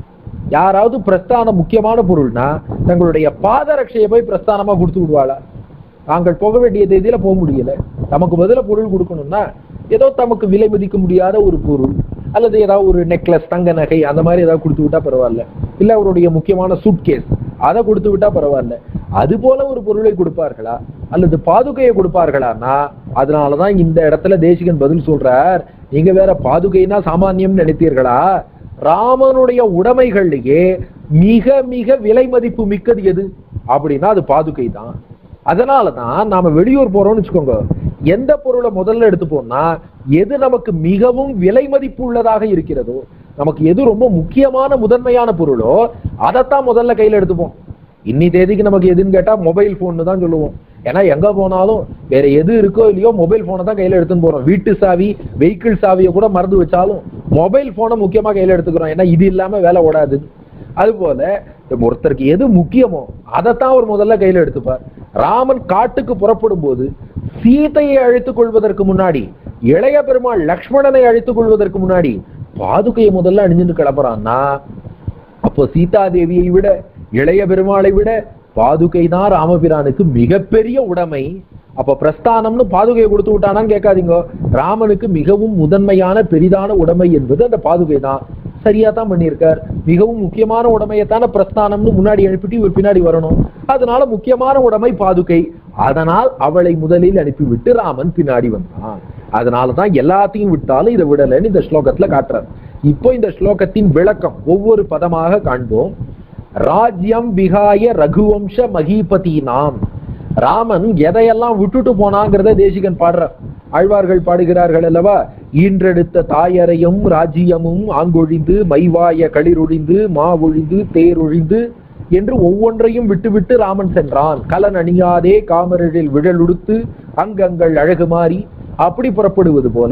யாராவது பிரஸ்தானம் முக்கியமான பொருள்னா தங்களுடைய பாதரட்சையை போய் பிரஸ்தானமா கொடுத்து விடுவாளா? தாங்கள் போக வேண்டிய தேதியில போக முடியல, நமக்கு பதில பொருள் கொடுக்கணும்னா ஏதோ தமக்கு விலை மதிக்க முடியாத ஒரு பொருள் அல்லது ஏதாவது ஒரு நெக்லஸ், தங்க நகை, அந்த மாதிரி ஏதாவது கொடுத்து விட்டா பரவாயில்ல. இல்ல அவருடைய முக்கியமான சூட்கேஸ் அதை கொடுத்து விட்டா பரவாயில்ல. அது போல ஒரு பொருளை கொடுப்பார்களா அல்லது பாதுகையை கொடுப்பார்களான்னா, அதனாலதான் இந்த இடத்துல தேசிகன் பதில் சொல்றார். நீங்க வேற பாதுகைனா சாமானியம் நினைத்தீர்களா? ராமனுடைய உடைமைகள்லயே மிக மிக விலை மதிப்பு மிக்கது எது அப்படின்னா அது பாதுகை தான். அதனாலதான் நாம வெளியூர் போறோம்னு வச்சுக்கோங்க, எந்த பொருளை முதல்ல எடுத்துப்போம்னா எது நமக்கு மிகவும் விலை மதிப்பு உள்ளதாக இருக்கிறதோ, நமக்கு எது ரொம்ப முக்கியமான முதன்மையான பொருளோ அதைத்தான் முதல்ல கையில எடுத்துப்போம். இன்னி தேதிக்கு நமக்கு எதுன்னு கேட்டா மொபைல் போன் தான் சொல்லுவோம். ஏன்னா எங்க போனாலும் வேற எது இருக்கோ இல்லையோ மொபைல் போனை தான் கையில எடுத்துன்னு போறோம். வீட்டு சாவி, வெஹிக்கிள் சாவியை கூட மறந்து வச்சாலும் மொபைல் போனை முக்கியமா கையில எடுத்துக்கிறோம். ஏன்னா இது இல்லாம வேலை ஓடாது. அது போல ஒருத்தருக்கு எது முக்கியமோ அதைத்தான் அவர் முதல்ல கையில எடுத்துப்பார். ராமன் காட்டுக்கு புறப்படும் போது சீதையை அழைத்துக் கொள்வதற்கு முன்னாடி, இளைய பெருமாள் லக்ஷ்மணனை அழைத்துக் கொள்வதற்கு முன்னாடி பாதுகையை முதல்ல அணிஞ்சுட்டு கிளம்புறான்னா, அப்போ சீதாதேவியை விட இளைய பெருமாளை விட பாதுகை தான் ராமபிரானுக்கு மிகப்பெரிய உடைமை. அப்ப பிரஸ்தானம்னு பாதுகையை கொடுத்து விட்டானான்னு கேட்காதீங்க. ராமனுக்கு மிகவும் முதன்மையான பெரிதான உடைமை என்பது அந்த பாதுகை தான். சரியா தான் பண்ணியிருக்கார். மிகவும் முக்கியமான உடைமையத்தான பிரஸ்தானம்னு முன்னாடி அனுப்பிட்டு இவர் பின்னாடி வரணும். அதனால முக்கியமான உடைமை பாதுகை. அதனால் அவளை முதலில் அனுப்பிவிட்டு ராமன் பின்னாடி வந்தான். அதனாலதான் எல்லாத்தையும் விட்டாலும் இதை விடலன்னு இந்த ஸ்லோகத்துல காட்டுறார். இப்போ இந்த ஸ்லோகத்தின் விளக்கம் ஒவ்வொரு பதமாக காண்போம். ராஜ்யம் விகாய ரகுவம்ச மகிபதி நாம். ராமன் எதையெல்லாம் விட்டுட்டு போனாங்கிறத தேசிகன் பாடுறார். ஆழ்வார்கள் பாடுகிறார்கள் அல்லவா? ஈன்றெடுத்த தாயரையும் ராஜ்யமும் ஆங்கொழிந்து மைவாய களிரொழிந்து மா ஒழிந்து தேரொழிந்து என்று ஒவ்வொன்றையும் விட்டுவிட்டு ராமன் சென்றான். கலன் அணியாதே காமரழில் விழலுடுத்து அங்கங்கள் அழகு மாறி அப்படி புறப்படுவது போல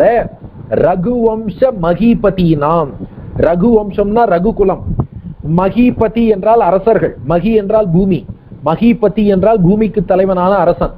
ரகுவம்ச மகிபதி நாம். ரகுவம்சம்னா ரகுகுலம், மகிபதி என்றால் அரசர்கள், மகி என்றால் பூமி, மகிபதி என்றால் பூமிக்கு தலைவனான அரசன்.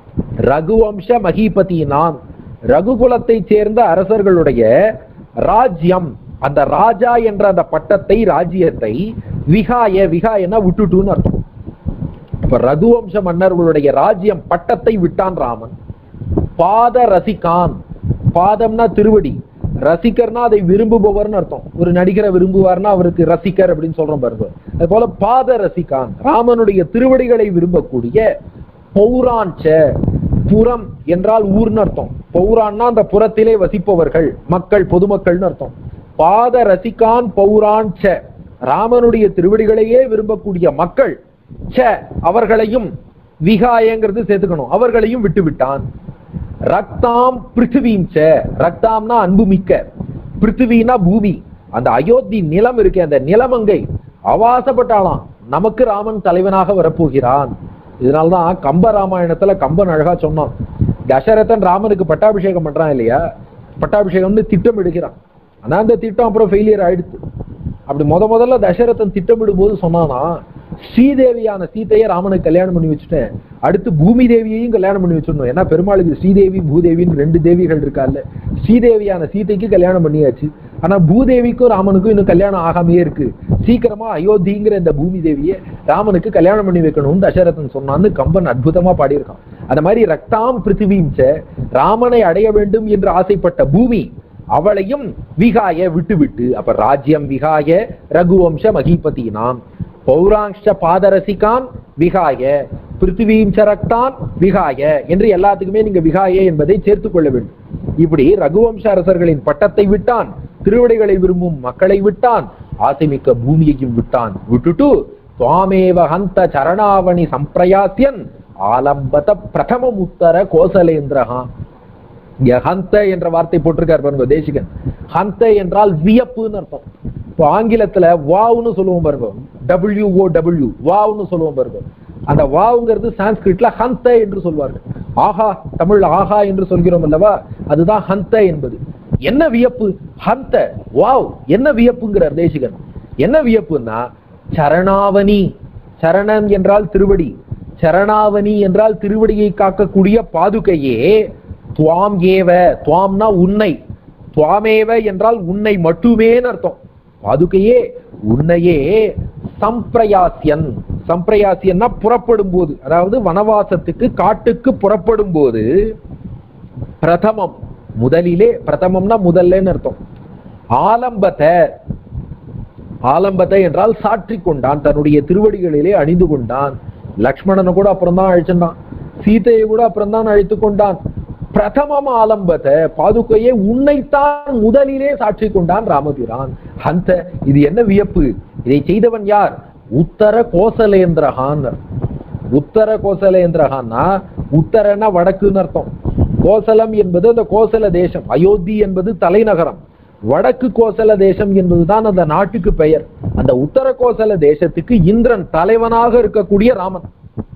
ரகுவம்ச மகிபதி நாம், ரகுகுலத்தை சேர்ந்த அரசர்களுடைய ராஜ்யம், அந்த ராஜா என்ற அந்த பட்டத்தை, ராஜ்யத்தை விகாய, விகாயனா விட்டுட்டுன்னு அர்த்தம். இப்ப ரகுவம்ச மன்னர்களுடைய ராஜ்யம் பட்டத்தை விட்டான் ராமன். பாத ரசிகான், பாதம்னா திருவடி, ரசிகர்னா அதை விரும்புபவர்னு அர்த்தம். ஒரு நடிகரை விரும்புவார்னா அவருக்கு ரசிகர் அப்படின்னு சொல்றோம் பாருங்க. அது போல பாத ரசிகான், ராமனுடைய திருவடிகளை விரும்பக்கூடிய பௌராஞ்ச, புறம் என்றால் ஊர்னு அர்த்தம். பௌரான்னா அந்த புறத்திலே வசிப்பவர்கள், மக்கள், பொதுமக்கள்னு அர்த்தம். பாத ரசிகான் பௌராஞ்ச, ராமனுடைய திருவடிகளையே விரும்பக்கூடிய மக்கள், ச அவர்களையும், விகாயங்கிறது சேர்த்துக்கணும், அவர்களையும் விட்டு விட்டான். ரக்தாம் பிருத்திவீம் ச, ரக்தாம்னா அன்பு மிக்க, பிருத்திவினா பூமி, அந்த அயோத்தி நிலம் இருக்கு, அந்த நிலமங்கை அவாசப்பட்டாலாம் நமக்கு ராமன் தலைவனாக வரப்போகிறான். இதனால்தான் கம்ப ராமாயணத்துல கம்பன் அழகா சொன்னான். தசரதன் ராமனுக்கு பட்டாபிஷேகம் பண்றான் இல்லையா, பட்டாபிஷேகம்னு திட்டம் எடுக்கிறான். ஆனா அந்த திட்டம் அப்புறம் ஃபெயிலியர் ஆயிடுச்சு. அப்படி முதல்ல தசரதன் திட்டமிடும் போது சொன்னானா, ஸ்ரீதேவியான சீதையை ராமனுக்கு கல்யாணம் பண்ணி வச்சுட்டேன், அடுத்து பூமி தேவியையும் கல்யாணம் பண்ணி வச்சிடணும். ஏன்னா பெருமாளுக்கு ஸ்ரீதேவி பூதேவின்னு 2 தேவிகள் இருக்கால. ஸ்ரீதேவியான சீதைக்கு கல்யாணம் பண்ணியாச்சு, ஆனா பூதேவிக்கும் ராமனுக்கும் இன்னும் கல்யாணம் ஆகாமையே இருக்கு. சீக்கிரமா அயோத்திங்கிற இந்த பூமி தேவியை ராமனுக்கு கல்யாணம் பண்ணி வைக்கணும்னு தசரதன் சொன்னான்னு கம்பன் அற்புதமா பாடியிருக்கான். அந்த மாதிரி ரக்தாம் பிருத்திவீம் ச, ராமனை அடைய வேண்டும் என்று ஆசைப்பட்ட பூமி, அவளையும் விகாய விட்டு. அப்ப ராஜ்யம் விகாய ரகுவம்ச மகிபதி நாம், பௌராங்ஷ பாதரசிகான் விகாய, பிருத்திவீம் சரக்தான் விகாய என்று எல்லாத்துக்குமே நீங்க விகாய என்பதை சேர்த்துக் கொள்ள வேண்டும். இப்படி ரகுவம்ச அரசர்களின் பட்டத்தை விட்டான், திருவடிகளை விரும்பும் மக்களை விட்டான், ஆசைமிக்க பூமியையும் விட்டான். விட்டுட்டு துவாமேவ ஹந்த சரணாவணி சம்பிரயாசியன் ஆலம்பத பிரதமம் உத்தர கோசலேந்திரஹா. இங்க ஹந்த என்ற வார்த்தை போட்டிருக்காரு பாருங்க தேசிகன். ஹந்த என்றால் வியப்புன்னு அர்த்தம். இப்போ ஆங்கிலத்துல வாவ்னு சொல்லுவோம் பாருங்க, WOW வாவ்னு சொல்லுவோம் பாருங்க. அந்த வாவுங்கிறது சான்ஸ்கிரிட்ல ஹந்த என்று சொல்வார்கள். ஆஹா, தமிழ் ஆஹா என்று சொல்கிறோம் அல்லவா, அதுதான் ஹந்த என்பது. என்ன வியப்பு? ஹந்த வாவ், என்ன வியப்புங்கிறார் தேசிகன். என்ன வியப்புன்னா, சரணாவணி, சரணம் என்றால் திருவடி, சரணாவணி என்றால் திருவடியை காக்கக்கூடிய பாதுகையே, துவாம் ஏவ, துவாம்னா உன்னை, துவாமேவ என்றால் உன்னை மட்டுமே அர்த்தம், பாதுகையே உன்னையே, சம்பிரயாசியன், சம்பிரயாசியன்னா புறப்படும் போது, அதாவது வனவாசத்துக்கு காட்டுக்கு புறப்படும் போது, பிரதமம் முதலிலே, பிரதமம்னா முதல்லன்னு அர்த்தம், ஆலம்பத, ஆலம்பத என்றால் சாற்றி கொண்டான், தன்னுடைய திருவடிகளிலே அணிந்து கொண்டான். லக்ஷ்மணனை கூட அப்புறம் தான் அழைச்சான், சீதையை கூட அப்புறம் தான் அழைத்து கொண்டான். பிரதமம் ஆலம்பத, பாதுகையை உன்னைத்தான் முதலிலே சாட்சி கொண்டான் ராமபிரான். அந்த இது என்ன வியப்பு? இதை செய்தவன் யார்? உத்தர கோசலேந்திரஹான். உத்தர கோசலேந்திரஹான்னா, உத்தரனா வடக்குன்னு அர்த்தம், கோசலம் என்பது அந்த கோசல தேசம், அயோத்தி என்பது தலைநகரம், வடக்கு கோசல தேசம் என்பதுதான் அந்த நாட்டுக்கு பெயர். அந்த உத்தர கோசல தேசத்துக்கு இந்திரன் தலைவனாக இருக்கக்கூடிய ராமன்.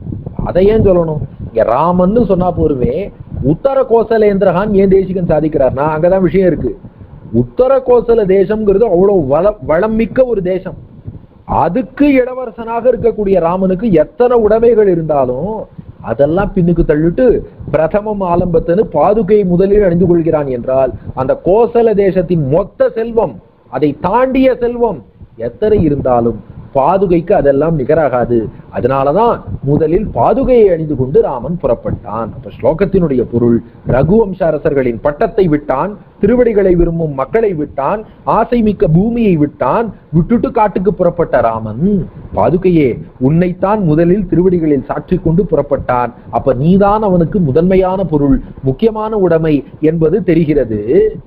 அதை ஏன் சொல்லணும்? இங்க ராமன் சொன்னா போருவே, உத்தர கோசலேந்திரஹான் ஏன் தேசிகன் சாதிக்கிறார்னா அங்கதான் விஷயம் இருக்கு. உத்தர கோசல தேசம்ங்கிறது அவ்வளவு வளம் மிக்க ஒரு தேசம். அதுக்கு இளவரசனாக இருக்கக்கூடிய ராமனுக்கு எத்தனை உடைமைகள் இருந்தாலும் அதெல்லாம் பின்னுக்கு தள்ளிட்டு பிரதமம் ஆலம்பத்தனு பாதுகை முதலில் அணிந்து கொள்கிறான் என்றால், அந்த கோசல தேசத்தின் மொத்த செல்வம், அதை தாண்டிய செல்வம் எத்தனை இருந்தாலும் பாதுகைக்கு அதெல்லாம் நிகராகாது. அதனாலதான் முதலில் பாதுகையை அணிந்து கொண்டு ராமன் புறப்பட்டான். அப்ப ஸ்லோகத்தினுடைய பொருள், ரகுவம்ச அரசர்களின் பட்டத்தை விட்டான், திருவடிகளை விரும்பும் மக்களை விட்டான், ஆசை மிக்க பூமியை விட்டான், விட்டுட்டு காட்டுக்கு புறப்பட்ட ராமன் பாதுகையே உன்னைத்தான் முதலில் திருவடிகளில் சாற்றி கொண்டு புறப்பட்டான். அப்ப நீதான் அவனுக்கு முதன்மையான பொருள், முக்கியமான உடைமை என்பது தெரிகிறது.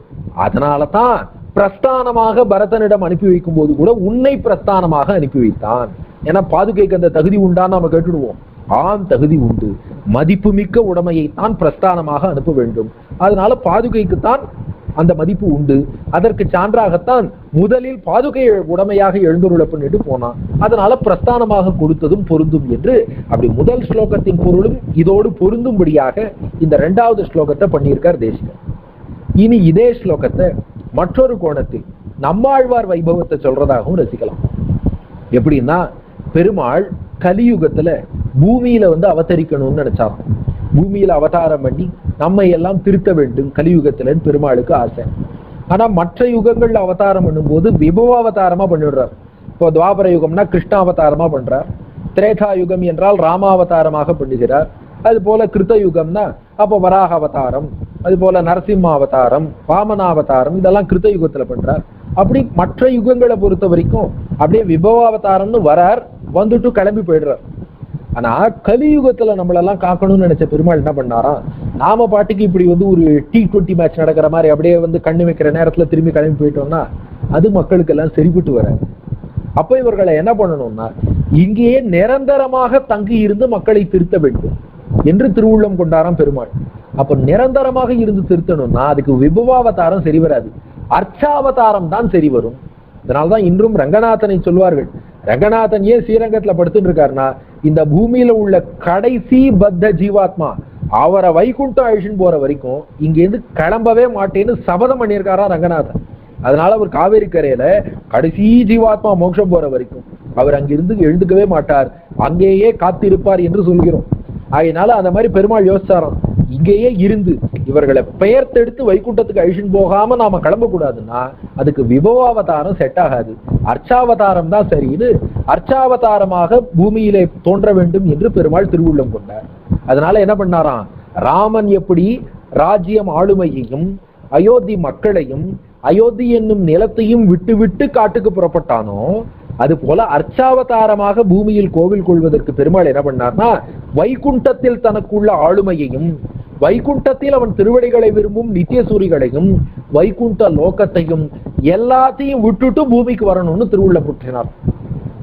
அதனாலதான் பிரஸ்தானமாக பரதனிடம் அனுப்பி வைக்கும் போது கூட உன்னை பிரஸ்தானமாக அனுப்பி வைத்தான். ஏன்னா பாதுகைக்கு அந்த தகுதி உண்டான்னு நம்ம கேட்டுடுவோம். ஆம், தகுதி உண்டு. மதிப்பு மிக்க உடைமையை தான் பிரஸ்தானமாக அனுப்ப வேண்டும். அதனால பாதுகைக்கு தான் அந்த மதிப்பு உண்டு. அதற்கு சான்றாகத்தான் முதலில் பாதுகை உடைமையாக எழுந்துருள பண்ணிட்டு போனான். அதனால பிரஸ்தானமாக கொடுத்ததும் பொருந்தும் என்று அப்படி முதல் ஸ்லோகத்தின் பொருளும் இதோடு பொருந்தும்படியாக இந்த இரண்டாவது ஸ்லோகத்தை பண்ணியிருக்கார் தேசிகர். இனி இதே ஸ்லோகத்தை மற்றொரு கோணத்தில் நம்மாழ்வார் வைபவத்தை சொல்றதாகவும் ரசிக்கலாம். எப்படின்னா, பெருமாள் கலியுகத்துல பூமியில அவதரிக்கணும்னு நினைச்சாராம். பூமியில அவதாரம் பண்ணி நம்மை எல்லாம் திருத்த வேண்டும் கலியுகத்துல பெருமாளுக்கு ஆசை. ஆனா மற்ற யுகங்கள்ல அவதாரம் பண்ணும் போது விபவாவதாரமா பண்ணிடுறார். இப்போ துவாபர யுகம்னா கிருஷ்ணாவதாரமா பண்றார், திரேதா யுகம் என்றால் ராமாவதாரமாக பண்ணுகிறார், அது போல கிருத்த யுகம்னா அப்போ வராக அவதாரம், அது போல நரசிம்ம அவதாரம், வாமனாவதாரம், இதெல்லாம் கிருத்த யுகத்துல பண்றார். அப்படி மற்ற யுகங்களை பொறுத்த வரைக்கும் அப்படியே விபவாவதாரம்னு வரார், வந்துட்டு கிளம்பி போயிடுறார். ஆனா கலியுகத்துல நம்மளெல்லாம் காக்கணும்னு நினைச்ச பெருமாள் என்ன பண்ணாராம், நாம பாட்டுக்கு இப்படி ஒரு T20 மேட்ச் நடக்கிற மாதிரி அப்படியே கண்ணு வைக்கிற நேரத்துல திரும்பி கிளம்பி போயிட்டோம்னா அது மக்களுக்கு எல்லாம் சரிபட்டு வராது. அப்ப இவர்களை என்ன பண்ணணும்னா, இங்கேயே நிரந்தரமாக தங்கி இருந்து மக்களை திருத்த வேண்டும் என்று திருவுள்ளம் கொண்டாராம் பெருமாள். அப்ப நிரந்தரமாக இருந்து திருத்தணும்னா அதுக்கு விபவாவதாரம் சரி வராது, அர்ச்சாவதாரம் தான் சரி வரும். அதனால்தான் இன்றும் ரங்கநாதனை சொல்வார்கள். ரங்கநாதன் ஏன் ஸ்ரீரங்கத்துல படுத்துட்டு இருக்காருன்னா, இந்த பூமியில உள்ள கடைசி பத்த ஜீவாத்மா அவரை வைகுண்டம் அழிச்சுன்னு போற வரைக்கும் இங்கிருந்து கிளம்பவே மாட்டேன்னு சபதம் பண்ணியிருக்காரா ரங்கநாதன். அதனால அவர் காவேரி கரையில கடைசி ஜீவாத்மா மோட்சம் போற வரைக்கும் அவர் அங்கிருந்து எழுந்துக்கவே மாட்டார், அங்கேயே காத்திருப்பார் என்று சொல்கிறோம். அதனால அந்த மாதிரி பெருமாள் யோசிச்சாராம், இங்கேயே இருந்து இவர்களை பெயர்த்தெடுத்து வைகுண்டத்துக்கு அழிச்சுன்னு போகாம நாம கிளம்ப கூடாதுன்னா அதுக்கு விபவாவதாரம் செட் ஆகாது, அர்ச்சாவதாரம் தான் சரின்னு அர்ச்சாவதாரமாக பூமியிலே தோன்ற வேண்டும் என்று பெருமாள் திருவுள்ளம் கொண்டார். அதனால என்ன பண்ணாராம், ராமன் எப்படி ராஜ்யம் ஆளுமையையும் அயோத்தி மக்களையும் அயோத்தி என்னும் நிலத்தையும் விட்டு விட்டு காட்டுக்கு புறப்பட்டானோ, அது போல அர்ச்சாவதாரமாக பூமியில் கோவில் கொள்வதற்கு பெருமாள் என்ன பண்ணார்னா, வைகுண்டத்தில் தனக்குள்ள ஆளுமையையும் வைகுண்டத்தில் அவன் திருவடிகளை விரும்பும் நித்தியசூரிகளையும் வைகுண்ட லோகத்தையும் எல்லாத்தையும் விட்டுட்டு பூமிக்கு வரணும்னு திருவுள்ளம் புற்றினார்.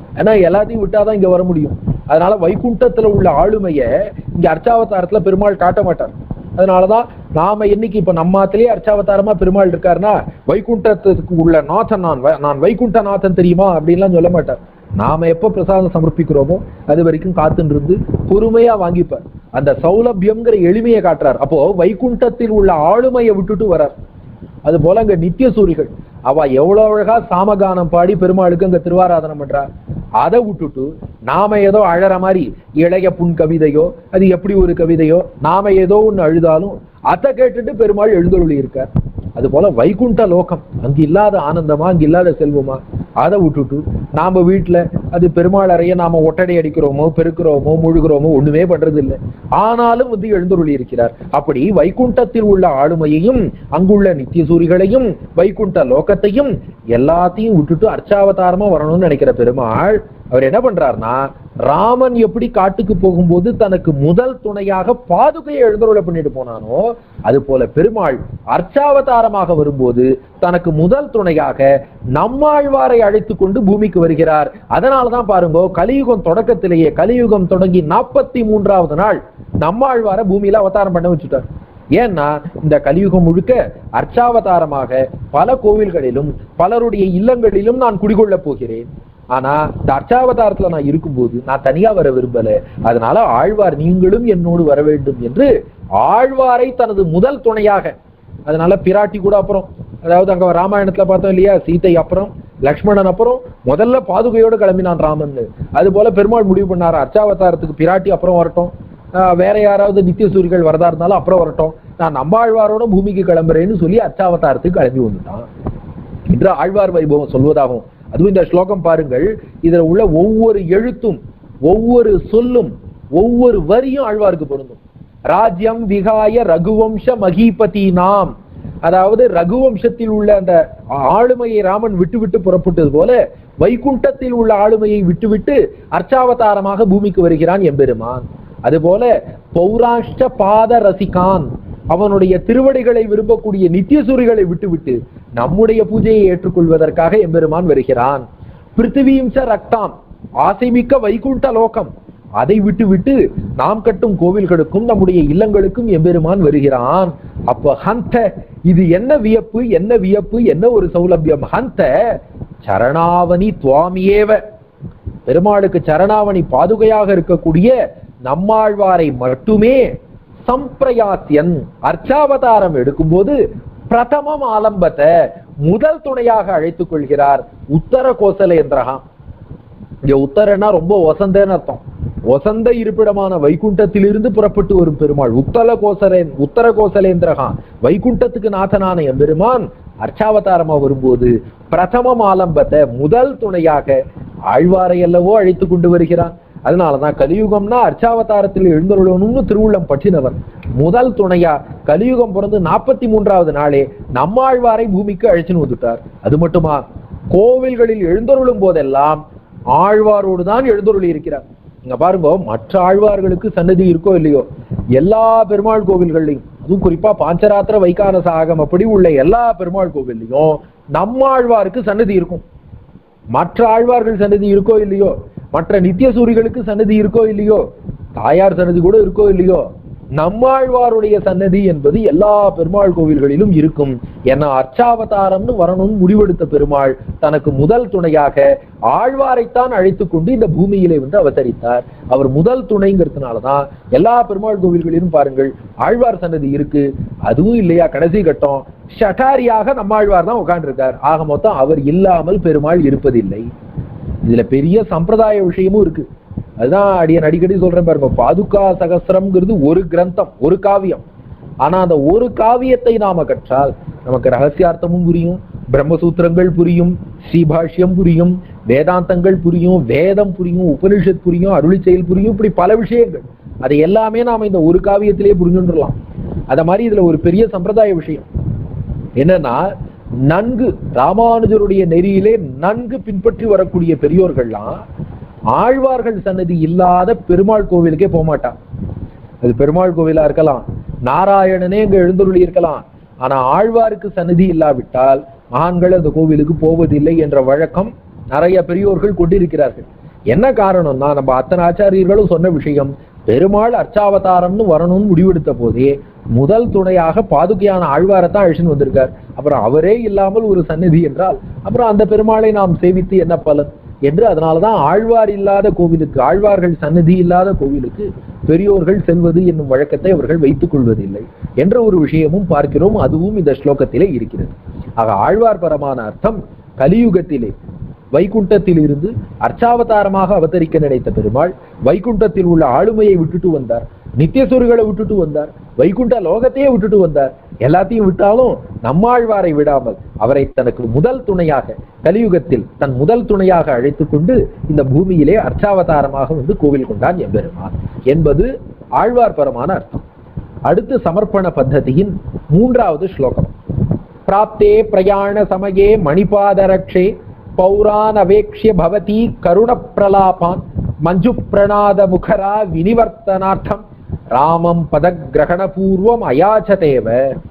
ஏன்னா எல்லாத்தையும் விட்டாதான் இங்க வர முடியும். அதனால வைகுண்டத்துல உள்ள ஆளுமைய இங்க அர்ச்சாவதாரத்துல பெருமாள் காட்ட மாட்டார். அதனாலதான் நாம என்னைக்கு இப்ப நம்மாத்திலேயே அர்ச்சாவதாரமா பெருமாள் இருக்காருன்னா வைகுண்டத்துக்கு உள்ள நாதன் நான் வைகுண்ட நாதன் தெரியுமா அப்படின்லாம் சொல்ல மாட்டார். நாம எப்ப பிரசாதம் சமர்ப்பிக்கிறோமோ அது வரைக்கும் காத்துன்னு இருந்து பொறுமையா வாங்கிப்பார். அந்த சௌலபியம்ங்கிற எளிமையை காட்டுறார். அப்போ வைகுண்டத்தில் உள்ள ஆளுமையை விட்டுட்டு வர்றார். அது போல அங்க நித்திய சூரிகள் அவ எவ்வளவு அழகா சாமகானம் பாடி பெருமாளுக்கு அங்க திருவாராதனம் பண்றா. அதை விட்டுட்டு நாம ஏதோ அழற மாதிரி இளைய புன் கவிதையோ அது எப்படி ஒரு கவிதையோ நாம ஏதோ ஒண்ணு அழுதாலும் அதை கேட்டுட்டு பெருமாள் எழுந்தருளி இருக்கார். அது போல வைகுண்ட லோகம் அங்கு இல்லாத ஆனந்தமா அங்கு இல்லாத செல்வமா அதை விட்டுட்டு நாம வீட்டுல அது பெருமாள் அறைய நாம ஒட்டடை அடிக்கிறோமோ பெருக்கிறோமோ முழுகிறோமோ ஒண்ணுமே பண்றது இல்லை. ஆனாலும் வந்து எழுந்தருளி இருக்கிறார். அப்படி வைகுண்டத்தில் உள்ள ஆளுமையையும் அங்குள்ள நித்திய சூரிகளையும் வைகுண்ட லோகத்தையும் எல்லாத்தையும் விட்டுட்டு அர்ச்சாவதாரமா வரணும்னு நினைக்கிற பெருமாள் அவர் என்ன பண்றாருன்னா ராமன் எப்படி காட்டுக்கு போகும்போது தனக்கு முதல் துணையாக பாதுகையை எழுந்தருளை பண்ணிட்டு போனானோ அது போல பெருமாள் அர்ச்சாவதாரமாக வரும்போது தனக்கு முதல் துணையாக நம்மாழ்வாரை அழைத்து கொண்டு பூமிக்கு வருகிறார். அதனாலதான் பாருங்க கலியுகம் தொடக்கத்திலேயே கலியுகம் தொடங்கி 43வது நாள் நம்மாழ்வாரை பூமியில அவதாரம் பண்ண வச்சுட்டார். ஏன்னா இந்த கலியுகம் முழுக்க அர்ச்சாவதாரமாக பல கோவில்களிலும் பலருடைய இல்லங்களிலும் நான் குடிகொள்ள போகிறேன். ஆனா இந்த அர்ச்சாவதாரத்துல நான் இருக்கும்போது நான் தனியா வர விரும்பல. அதனால ஆழ்வார் நீங்களும் என்னோடு வர வேண்டும் என்று ஆழ்வாரை தனது முதல் துணையாக, அதனால பிராட்டி கூட அப்புறம், அதாவது அங்க ராமாயணத்துல பார்த்தோம் இல்லையா, சீதை அப்புறம் லக்ஷ்மணன் அப்புறம் முதல்ல பாதுகையோடு கிளம்பினான் ராமன். அது போல பெருமாள் முடிவு பண்ணாரு அர்ச்சாவதாரத்துக்கு பிராட்டி அப்புறம் வரட்டும், வேற யாராவது நித்திய சூரிகள் வரதா இருந்தாலும் அப்புறம் வரட்டும், நான் நம்மாழ்வாரோட பூமிக்கு கிளம்புறேன்னு சொல்லி அர்ச்சாவதாரத்துக்கு கிளம்பி வந்துட்டான் என்று ஆழ்வார் வைபவம் சொல்வதாகும். அதுவும் இந்த ஸ்லோகம் பாருங்கள், இதுல உள்ள ஒவ்வொரு எழுத்தும் ஒவ்வொரு சொல்லும் ஒவ்வொரு வரியும் ஆழ்வாருக்கு பொருந்தும். ராஜ்யம் விகாய ரகுவம்ச மகிபதி நாம், அதாவது ரகுவம்சத்தில் உள்ள அந்த ஆளுமையை ராமன் விட்டுவிட்டு புறப்பட்டது போல வைகுண்டத்தில் உள்ள ஆளுமையை விட்டுவிட்டு அர்ச்சாவதாரமாக பூமிக்கு வருகிறான் எம்பெருமான். அதுபோல பௌராஷ்ட பாத ரசிகான், அவனுடைய திருவடிகளை விரும்பக்கூடிய நித்திய சூரிகளை விட்டுவிட்டு நம்முடைய பூஜையை ஏற்றுக்கொள்வதற்காக எம்பெருமான் வருகிறான். பிருத்திவீம்ச ரக்தாம், ஆசைமிக்க வைகுண்ட லோகம், அதை விட்டுவிட்டு நாம் கட்டும் கோவில்களுக்கும் நம்முடைய இல்லங்களுக்கும் எம்பெருமான் வருகிறான். அப்ப ஹந்த, இது என்ன வியப்பு என்ன வியப்பு என்ன ஒரு சௌலபியம். ஹந்த சரணாவணி துவாமியேவ, பெருமாளுக்கு சரணாவணி பாதுகையாக இருக்கக்கூடிய நம்மாழ்வாரை மட்டுமே சம்பிரயாசியன் அர்ச்சாவதாரம் எடுக்கும் போது பிரதமம் ஆலம்பத்தை முதல் துணையாக அழைத்துக் கொள்கிறார். உத்தர கோசலேந்திரகாம், இங்க உத்தரன்னா ரொம்ப வசந்தன்னு அர்த்தம். வசந்த இருப்பிடமான வைகுண்டத்திலிருந்து புறப்பட்டு வரும் பெருமாள் உத்தர கோசலேந்திரகாம், வைகுண்டத்துக்கு நாதனான எம்பெருமான் அர்ச்சாவதாரமா வரும்போது பிரதமம் ஆலம்பத்தை முதல் துணையாக ஆழ்வாரை அல்லவோ அழைத்து கொண்டு வருகிறான். அதனாலதான் கலியுகம்னா அர்ச்சாவதாரத்தில் எழுந்தருளணும்னு திருவுள்ளம் பற்றினவர் முதல் துணையா கலியுகம் பிறந்து 43வது நாளே நம்மாழ்வாரை பூமிக்கு அழைச்சுன்னு வந்துட்டார். அது மட்டுமா, கோவில்களில் எழுந்தருளும் போதெல்லாம் ஆழ்வாரோடு தான் எழுந்தருளி இருக்கிறார். இங்க பாருங்க, மற்ற ஆழ்வார்களுக்கு சன்னதி இருக்கோ இல்லையோ, எல்லா பெருமாள் கோவில்கள்லையும், அதுவும் குறிப்பா பாஞ்சராத்திர வைகான சாகம் அப்படி உள்ள எல்லா பெருமாள் கோவில்லையும் நம்மாழ்வாருக்கு சன்னதி இருக்கும். மற்ற ஆழ்வார்கள் சன்னதி இருக்கோ இல்லையோ, மற்ற நித்திய சூரிகளுக்கு சன்னதி இருக்கோ இல்லையோ, தாயார் சன்னதி கூட இருக்கோ இல்லையோ, நம்மாழ்வாருடைய சன்னதி என்பது எல்லா பெருமாள் கோவில்களிலும் இருக்கும். ஏன்னா அர்ச்சாவதாரம்னு வரணும்னு முடிவெடுத்த பெருமாள் தனக்கு முதல் துணையாக ஆழ்வாரைத்தான் அழைத்து கொண்டு இந்த பூமியிலே வந்து அவதரித்தார். அவர் முதல் துணைங்கிறதுனாலதான் எல்லா பெருமாள் கோவில்களிலும் பாருங்கள் ஆழ்வார் சன்னதி இருக்கு. அதுவும் இல்லையா, கடைசி கட்டம் ஷட்டாரியாக நம்மாழ்வார் தான் உட்கார்ந்துருக்கார். ஆக மொத்தம் அவர் இல்லாமல் பெருமாள் இருப்பதில்லை. இதுல பெரிய சம்பிரதாய விஷயமும் இருக்கு. அதுதான் அடிக்கடி சொல்றேன் பாருங்க, பாதுகா சகஸ்ரம்ங்கிறது ஒரு கிரந்தம், ஒரு காவியம். ஆனா அந்த ஒரு காவியத்தை நாம கற்றால் நமக்கு ரகசியார்த்தமும் புரியும், பிரம்மசூத்திரங்கள் புரியும், ஸ்ரீபாஷ்யம் புரியும், வேதாந்தங்கள் புரியும், வேதம் புரியும், உபனிஷத் புரியும், அருளி செயல் புரியும், இப்படி பல விஷயங்கள். அதை எல்லாமே நாம இந்த ஒரு காவியத்திலேயே புரிஞ்சுடலாம். அத மாதிரி இதுல ஒரு பெரிய சம்பிரதாய விஷயம் என்னன்னா, நன்கு ராமானுஜருடைய நெறியிலே நன்கு பின்பற்றி வரக்கூடிய பெரியோர்கள்லாம் ஆழ்வார்கள் சன்னதி இல்லாத பெருமாள் கோவிலுக்கே போக மாட்டான். அது பெருமாள் கோவிலா இருக்கலாம், நாராயணனே இங்க எழுந்தருளி இருக்கலாம். ஆனா ஆழ்வாருக்கு சன்னதி இல்லாவிட்டால் மகான்கள் அந்த கோவிலுக்கு போவதில்லை என்ற வழக்கம் நிறைய பெரியோர்கள் கொண்டிருக்கிறார்கள். என்ன காரணம்னா, நம்ம அத்தனை ஆச்சாரியர்களும் சொன்ன விஷயம், பெருமாள் அர்ச்சாவதாரம்னு வரணும்னு முடிவெடுத்த போதே முதல் துணையாக பாதுகையான ஆழ்வாரத்தான் அழிச்சுன்னு வந்திருக்கார். அப்புறம் அவரே இல்லாமல் ஒரு சந்நிதி என்றால் அப்புறம் அந்த பெருமாளை நாம் சேவித்து என்ன பலன் என்று, அதனாலதான் ஆழ்வார் இல்லாத கோவிலுக்கு, ஆழ்வார்கள் சந்நிதி இல்லாத கோவிலுக்கு பெரியோர்கள் செல்வது என்னும் வழக்கத்தை அவர்கள் வைத்துக் கொள்வதில்லை என்ற ஒரு விஷயமும் பார்க்கிறோம். அதுவும் இந்த ஸ்லோகத்திலே இருக்கிறது. ஆக ஆழ்வார் பரமான அர்த்தம், கலியுகத்திலே வைகுண்டத்தில் இருந்து அர்ச்சாவதாரமாக அவதரிக்க நினைத்த பெருமாள் வைகுண்டத்தில் உள்ள ஆளுமையை விட்டுட்டு வந்தார், நித்தியசூரிகளை விட்டுட்டு வந்தார், வைகுண்ட லோகத்தையே விட்டுட்டு வந்தார். எல்லாத்தையும் விட்டாலும் நம்மாழ்வாரை விடாமல் அவரை தனக்கு முதல் துணையாக, கலியுகத்தில் தன் முதல் துணையாக அழைத்துக் கொண்டு இந்த பூமியிலே அர்ச்சாவதாரமாக வந்து கோவில் கொண்டான் எம்பெருமான் என்பது ஆழ்வார் பரமான அர்த்தம். அடுத்து சமர்ப்பண பத்ததியின் 3வது ஸ்லோகம். பிராப்தே பிரயாண சமயே மணிபாதரக்ஷே பௌரான் அவேக்ஷ்ய பவதி கருண பிரலாபான் மஞ்சு பிரணாத முகரா வினிவர்த்தனார்த்தம் ராமம் பதகிரகணபூர்வம் அயாச்சதேவ.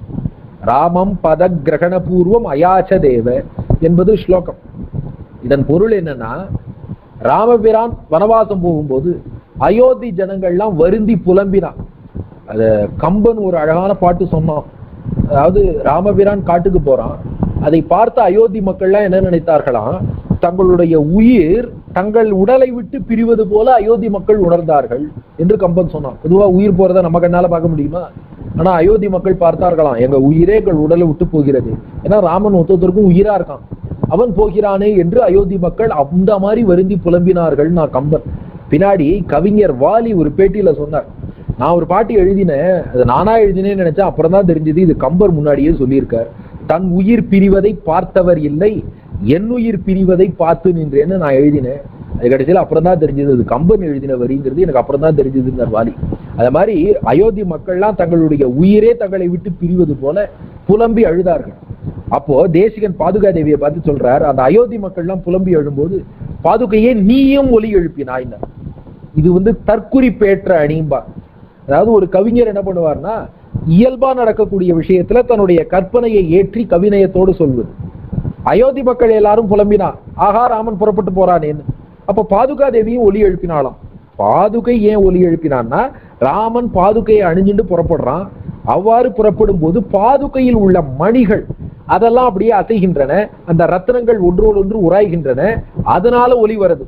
ராமம் பதகிரகணபூர்வம் அயாச்சதேவ என்பது ஸ்லோகம். இதன் பொருள் என்னன்னா, ராமபிரான் வனவாசம் போகும்போது அயோத்தி ஜனங்கள்லாம் வருந்தி புலம்பினான். அத கம்பன் ஒரு அழகான பாட்டு சொன்னான். அதாவது ராமபிரான் காட்டுக்கு போறான், அதை பார்த்த அயோத்தி மக்கள்லாம் என்ன நினைத்தார்களாம், தங்களுடைய உயிர் தங்கள் உடலை விட்டு பிரிவது போல அயோத்தி மக்கள் உணர்ந்தார்கள் என்று கம்பன் சொன்னான். பொதுவா உயிர் போறதை நம்ம கண்ணால பார்க்க முடியுமா? ஆனா அயோத்தி மக்கள் பார்த்தார்களாம், எங்க உயிரே எங்கள் உடலை விட்டு போகிறது. ஏன்னா ராமன் ஒருத்தருக்கும் உயிரா இருக்கான், அவன் போகிறானே என்று அயோத்தி மக்கள் அந்த மாதிரி வருந்தி புலம்பினார்கள். நான் கம்பன் பின்னாடி கவிஞர் வாலி ஒரு பேட்டியில சொன்னார், நான் ஒரு பாட்டு எழுதினேன், அது நானா எழுதினேன்னு நினைச்சேன், அப்புறம் தான் தெரிஞ்சது இது கம்பர் முன்னாடியே சொல்லியிருக்கார். தன் உயிர் பிரிவதை பார்த்தவர் இல்லை, என் உயிர் பிரிவதை பார்த்து நின்றேன்னு நான் எழுதினேன். அது கடைசியில் அப்புறம் தான் தெரிஞ்சது அது கம்பன் எழுதின வரிங்கிறது எனக்கு அப்புறம் தான் தெரிஞ்சதுன்னார் வாலி. அது மாதிரி அயோத்தி மக்கள்லாம் தங்களுடைய உயிரே தங்களை விட்டு பிரிவது போல புலம்பி அழுதார்கள். அப்போ தேசிகன் பாதுகா தேவியை பார்த்து சொல்றார், அந்த அயோத்தி மக்கள்லாம் புலம்பி அழும்போது பாதுகையே நீயும் ஒலி எழுப்பினாய். இது தற்குறிப்பேற்ற அணிம்பா. அதாவது ஒரு கவிஞர் என்ன பண்ணுவார்னா, இயல்பா நடக்கக்கூடிய விஷயத்துல தன்னுடைய கற்பனையை ஏற்றி கவிநயத்தோடு சொல்வது. அயோத்தி மக்கள் எல்லாரும் புலம்பினா, ஆகா ராமன் புறப்பட்டு போறானேன்னு. அப்ப பாதுகா தேவியும் ஒலி எழுப்பினாலாம். பாதுகை ஏன் ஒலி எழுப்பினான்னா, ராமன் பாதுகையை அணிஞ்சுட்டு புறப்படுறான். அவ்வாறு புறப்படும் போது பாதுகையில் உள்ள மணிகள் அதெல்லாம் அப்படியே அசைகின்றன, அந்த ரத்னங்கள் ஒன்றோடு ஒன்று உராய்கின்றன, அதனால ஒலி வருது.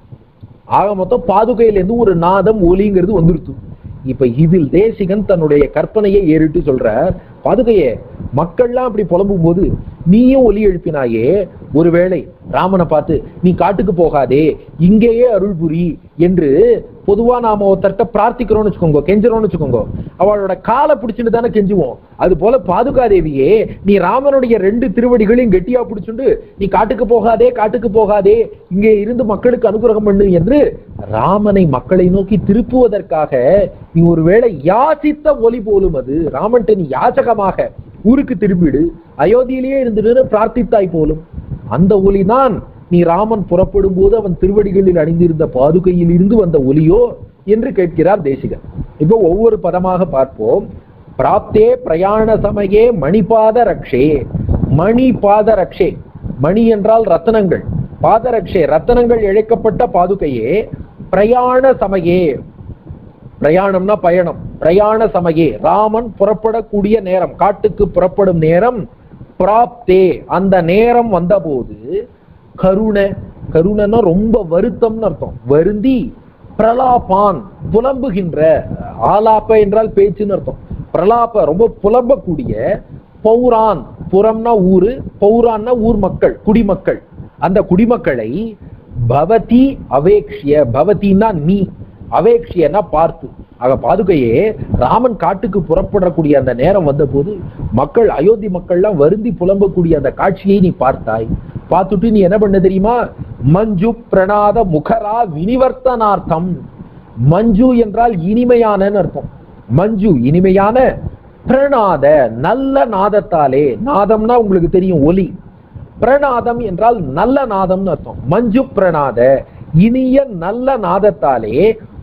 ஆக மொத்தம் பாதுகையிலிருந்து ஒரு நாதம் ஒலிங்கிறது வந்துருச்சு. இப்ப இதில் தேசிகன் தன்னுடைய கற்பனையை ஏறிட்டு சொல்றார், பாதுகையே மக்கள்லாம் அப்படி புலம்பும் போது நீயும் ஒலி எழுப்பினாயே, ஒருவேளை ராமனை பார்த்து நீ காட்டுக்கு போகாதே இங்கேயே அருள் புரி என்று பொதுவா நாம ஒருத்தர்ட்ட பிரார்த்திக்கிறோம்னு வச்சுக்கோங்க, கெஞ்சுறோம்னு வச்சுக்கோங்க, அவளோட காலை பிடிச்சுட்டு தானே கெஞ்சுவோம். அது போல பாதுகா தேவியே நீ ராமனுடைய 2 திருவடிகளையும் கெட்டியா பிடிச்சுண்டு நீ காட்டுக்கு போகாதே காட்டுக்கு போகாதே இங்கே இருந்து மக்களுக்கு அனுகிரகம் பண்ணு என்று ராமனை மக்களை நோக்கி திருப்புவதற்காக நீ ஒருவேளை யாசித்த ஒலி போலும். அது ராமன்ட்ட நீ யாசகமாக ஊருக்கு திரும்பிடு, அயோத்தியிலேயே இருந்து பிரார்த்தித்தாய் போலும். அந்த ஒலிதான் நீ ராமன் புறப்படும் போது அவன் திருவடிகளில் அணிந்திருந்த பாதுகையில் இருந்து வந்த ஒலியோ என்று கேட்கிறார் தேசிகன். இப்போ ஒவ்வொரு பதமாக பார்ப்போம். பிராப்தே பிரயாண சமயே மணிபாத ரக்ஷே. மணிபாத ரக்ஷே, மணி என்றால் ரத்தனங்கள், பாதரக்ஷே ரத்தனங்கள் இழைக்கப்பட்ட பாதுகையே. பிரயாண சமயே, பிரயாணம்னா பயணம், பிரயாண சமயே ராமன் புறப்படக்கூடிய நேரம், காட்டுக்கு புறப்படும் நேரம். பிராப்தே அந்த நேரம் வந்தபோது, கருண, கருணன்னா ரொம்ப வருத்தம்னு அர்த்தம், வருந்தி, பிரலாபான் புலம்புகின்ற, ஆலாப்ப என்றால் பேச்சுன்னு அர்த்தம், பிரலாப ரொம்ப புலம்பக்கூடிய, பௌரான் புறம்னா ஊரு, பௌரான்னா ஊர் மக்கள், குடிமக்கள், அந்த குடிமக்களை பவதி அவேக்ஷிய, பவதினா நீ, அவேக்ஷியனா பார்த்து. ஆக பாதுகையே ராமன் காட்டுக்கு புறப்படக்கூடிய அந்த நேரம் வந்த போது மக்கள், அயோத்தி மக்கள்லாம் வருந்தி புலம்பக்கூடிய அந்த காட்சியை நீ பார்த்தாய். பார்த்துட்டு நீ என்ன பண்ண தெரியுமா, மஞ்சு பிரணாத முகரா வினிவர்த்தனார்த்தம். மஞ்சு என்றால் இனிமையான அர்த்தம், மஞ்சு இனிமையான, பிரணாத நல்ல நாதத்தாலே, நாதம்னா உங்களுக்கு தெரியும் ஒலி, பிரணாதம் என்றால் நல்ல நாதம்னு அர்த்தம். மஞ்சு பிரணாத இனிய நல்ல நாதத்தாலே,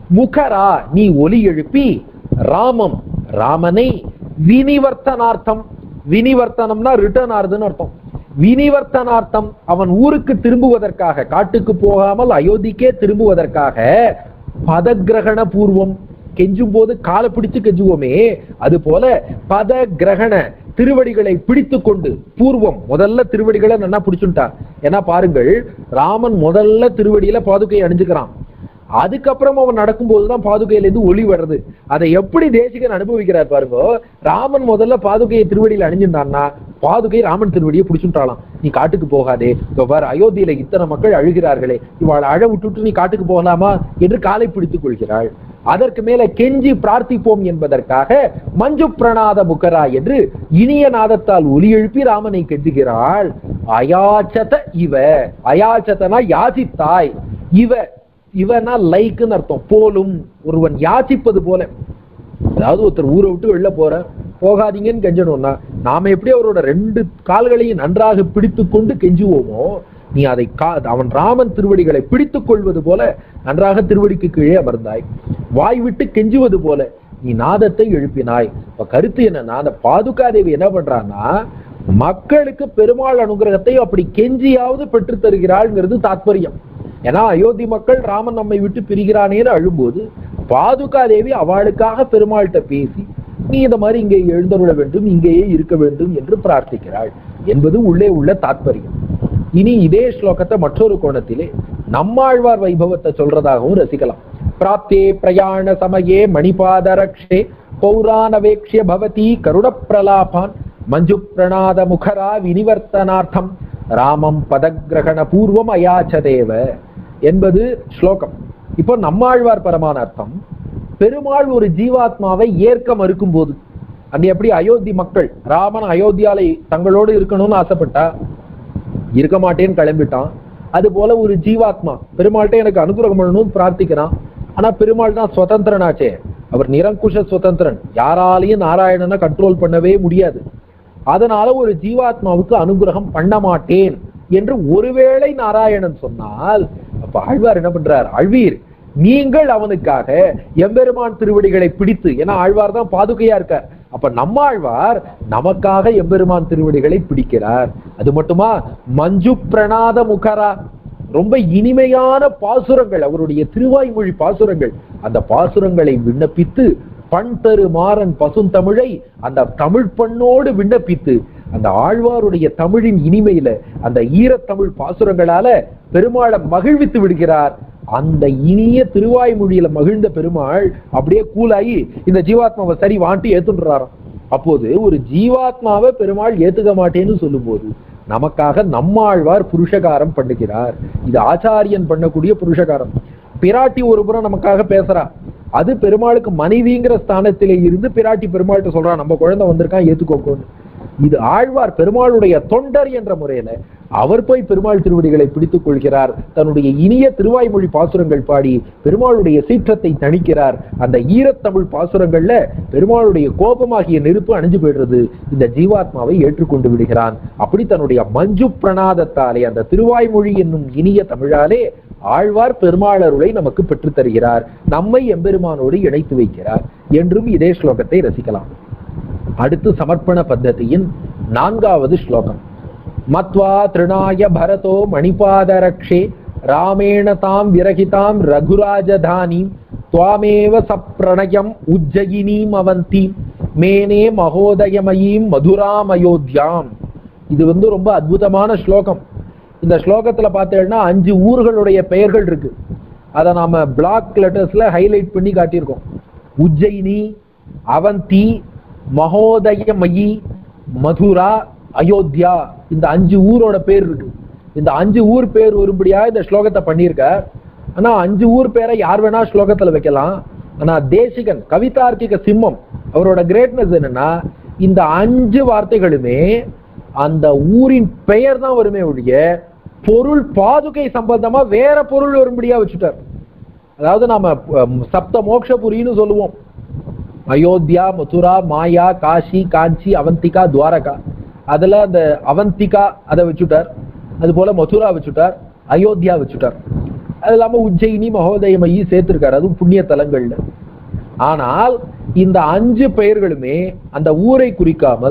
முகரா நீ ஒலி எழுப்பி, ராமம் ராமனை, வினிவர்த்தனார்த்தம், வினிவர்த்தனம்னா ரிட்டர்ன் ஆறுதுன்னு அர்த்தம். வினிவர்த்தனார்த்தம் அவன் ஊருக்கு திரும்புவதற்காக, காட்டுக்கு போகாமல் அயோத்திக்கே திரும்புவதற்காக, பதகிரகண பூர்வம் கெஞ்சும் போது காலை பிடிச்சு கெஞ்சுவோமே, அது போல பத கிரகண திருவடிகளை பிடித்து கொண்டு, பூர்வம் முதல்ல திருவடிகளை நல்லா பிடிச்சுட்டான். ஏன்னா பாருங்கள், ராமன் முதல்ல திருவடியில பாதுகையை அணிஞ்சுக்கிறான். அதுக்கப்புறம் அவன் நடக்கும்போதுதான் பாதுகையிலிருந்து ஒளி வருது. அதை எப்படி தேசிகன் அனுபவிக்கிறார் பாருங்க. ராமன் முதல்ல பாதுகையை திருவடியில் அணிஞ்சிருந்தான்னா பாதுகை ராமன் திருவடியை பிடிச்சுட்டாலாம். நீ காட்டுக்கு போகாதே, பாரு அயோத்தியில இத்தனை மக்கள் அழுகிறார்களே, இவாளை அழ விட்டுட்டு நீ காட்டுக்கு போகலாமா என்று காலை பிடித்துக் கொள்கிறாள். அதற்கு மேல கெஞ்சி பிரார்த்திப்போம் என்பதற்காக மஞ்சு பிரணாத முகரா என்று இனிய நாதத்தால் ஒலி எழுப்பி ராமனை கெஞ்சுகிறாள். அயாச்சத இவ, அயாச்சதனா யாசித்தாய், இவ இவனா லைக்குன்னு அர்த்தம், போலும் ஒருவன் யாசிப்பது போல. அதாவது ஒருத்தர் ஊரை விட்டு வெளில போற, போகாதீங்கன்னு கெஞ்சணும்னா நாம எப்படி அவரோட 2 கால்களையும் நன்றாக பிடித்து கொண்டு கெஞ்சுவோமோ, நீ அதை அவன் ராமன் திருவடிகளை பிடித்துக் கொள்வது போல நன்றாக திருவடிக்கு கீழே அமர்ந்தாய். வாய் விட்டு கெஞ்சுவது போல நீ நாதத்தை எழுப்பினாய். இப்ப கருத்து என்னன்னா, அந்த பாதுகாதேவி என்ன பண்றான்னா, மக்களுக்கு பெருமாள் அனுகிரகத்தை அப்படி கெஞ்சியாவது பெற்று தருகிறாள்ங்கிறது தாத்பரியம். ஏன்னா அயோத்தி மக்கள் ராமன் நம்மை விட்டு பிரிகிறானேன்னு அழும்போது பாதுகாதேவி அவளுக்காக பெருமாள்கிட்ட பேசி, நீ இந்த மாதிரி இங்கே எழுந்தருள வேண்டும், இங்கேயே இருக்க வேண்டும் என்று பிரார்த்திக்கிறாள் என்பது உள்ளே உள்ள தாத்பரியம். இனி இதே ஸ்லோகத்தை மற்றொரு கோணத்திலே நம்மாழ்வார் வைபவத்தை சொல்றதாகவும் ரசிக்கலாம். பிராப்தே பிரயாண சமயே மணிபாதரக்ஷே பௌராணவேக்ஷ்ய பவதி கருட பிரலாபான் மஞ்சு பிரணாத முகரா வினிவர்த்தனார்த்தம் ராமம் பதகிரகண பூர்வம் அயாச்சதேவ என்பது ஸ்லோகம். இப்போ நம்மாழ்வார் பரமான அர்த்தம், பெருமாள் ஒரு ஜீவாத்மாவை ஏற்க மறுக்கும் போது, அங்க எப்படி அயோத்தி மக்கள் ராமன் அயோத்தியாலை தங்களோடு இருக்கணும்னு ஆசைப்பட்டா, இருக்க மாட்டேன்னு கிளம்பிட்டான். அது போல ஒரு ஜீவாத்மா பெருமாள்கிட்ட எனக்கு அனுகிரகம் பண்ணணும்னு பிரார்த்திக்கிறான். ஆனா பெருமாள் தான் சுதந்திரனாச்சே, அவர் நிரங்குஷ சுதந்திரன், யாராலையும் நாராயணனை கண்ட்ரோல் பண்ணவே முடியாது. அதனால ஒரு ஜீவாத்மாவுக்கு அனுகிரகம் பண்ண மாட்டேன் என்று ஒருவேளை நாராயணன் சொன்னால், அப்ப ஆழ்வார் என்ன பண்றார், ஆழ்வீர் நீங்கள் அவனுக்காக எம்பெருமான் திருவடிகளை பிடித்து, ஏன்னா ஆழ்வார் தான் பாதுகையா இருக்கார், அப்ப நம்ம ஆழ்வார் நமக்காக எம்பெருமான் திருவடிகளை பிடிக்கிறார். அது மட்டுமா, மஞ்சு பிரணாத முகரா, ரொம்ப இனிமையான பாசுரங்கள், அவருடைய திருவாய்மொழி பாசுரங்கள், அந்த பாசுரங்களை விண்ணப்பித்து பண் தரு மாறன் பசுந்தமிழை அந்த தமிழ் பண்ணோடு விண்ணப்பித்து, அந்த ஆழ்வாருடைய தமிழின் இனிமையில அந்த ஈரத்தமிழ் பாசுரங்களால பெருமாளை மகிழ்வித்து விடுகிறார். அந்த இனிய திருவாய்மொழியில மகிழ்ந்த பெருமாள் அப்படியே கூலாகி இந்த ஜீவாத்மாவை சரி வாண்டி ஏத்துன்றாராம். அப்போது ஒரு ஜீவாத்மாவை பெருமாள் ஏத்துக்க மாட்டேன்னு சொல்லும் போது நமக்காக நம்மாழ்வார் புருஷகாரம் பண்ணுகிறார். இது ஆச்சாரியன் பண்ணக்கூடிய புருஷகாரம். பிராட்டி ஒரு புறம் நமக்காக பேசுறா, அது பெருமாளுக்கு மனைவிங்கிற ஸ்தானத்திலே இருந்து பிராட்டி பெருமாள்கிட்ட சொல்றா, நம்ம குழந்தை வந்திருக்கான் ஏத்துக்கோன்னு. இது ஆழ்வார் பெருமாளுடைய தொண்டர் என்ற முறையில அவர் போய் பெருமாள் திருவடிகளை பிடித்துக் கொள்கிறார். தன்னுடைய இனிய திருவாய்மொழி பாசுரங்கள் பாடி பெருமாளுடைய சீற்றத்தை தணிக்கிறார். அந்த ஈரத்தமிழ் பாசுரங்கள்ல பெருமாளுடைய கோபமாகிய நெருப்பு அணிஞ்சு போயிடுறது. இந்த ஜீவாத்மாவை ஏற்றுக்கொண்டு விடுகிறான். அப்படி தன்னுடைய மஞ்சு பிரணாதத்தாலே, அந்த திருவாய்மொழி என்னும் இனிய தமிழாலே ஆழ்வார் பெருமாளருளை நமக்கு பெற்று தருகிறார், நம்மை எம்பெருமானோடு இணைத்து வைக்கிறார் என்றும் இதே ஸ்லோகத்தை ரசிக்கலாம். அடுத்து சமர்ப்பண பத்ததியின் 4வது ஸ்லோகம். மத்வா திருநாய பரதோ மணிபாதரக்ஷே ராமேண தாம் விரகிதாம் ரகுராஜதானீம் துவாமேவ சப்ரணயம் உஜ்ஜயினீம் அவந்தீம் மேனே மகோதயமயீம் மதுராம் அயோத்தியாம். இது ரொம்ப அற்புதமான ஸ்லோகம். இந்த ஸ்லோகத்துல பார்த்தேன்னா 5 ஊர்களுடைய பெயர்கள் இருக்கு. அதை நாம பிளாக் லெட்டர்ஸ்ல ஹைலைட் பண்ணி காட்டியிருக்கோம். உஜ்ஜயினி, அவந்தி, மகோதயமயி, மதுரா, அயோத்தியா, இந்த 5 ஊரோட பேர் இருக்கு. இந்த 5 ஊர் பேர் வரும்படியா இந்த ஸ்லோகத்தை பண்ணியிருக்க. ஆனா 5 ஊர் பேரை யார் வேணா ஸ்லோகத்துல வைக்கலாம். ஆனா தேசிகன் கவிதார்க்கிக சிம்மம் அவரோட கிரேட்னஸ் என்னன்னா, இந்த 5 வார்த்தைகளுமே அந்த ஊரின் பெயர் தான் வருமே ஒழிய பொருள் பாதுகை சம்பந்தமா வேற பொருள் வரும்படியா வச்சுட்டார். அதாவது நாம சப்த மோக்ஷபுரின்னு சொல்லுவோம். அயோத்தியா, மதுரா, மாயா, காஷி, காஞ்சி, அவந்திகா, துவாரகா. அதுல அந்த அவந்திகா அதை வச்சுட்டார். அது போல மதுரா வச்சுட்டார், அயோத்தியா வச்சுட்டார். அது இல்லாம உஜ்ஜயினி, மகோதயமயி சேர்த்திருக்காரு, அதுவும் புண்ணிய தலங்கள்ல. ஆனால் இந்த 5 பெயர்களுமே அந்த ஊரை குறிக்காமல்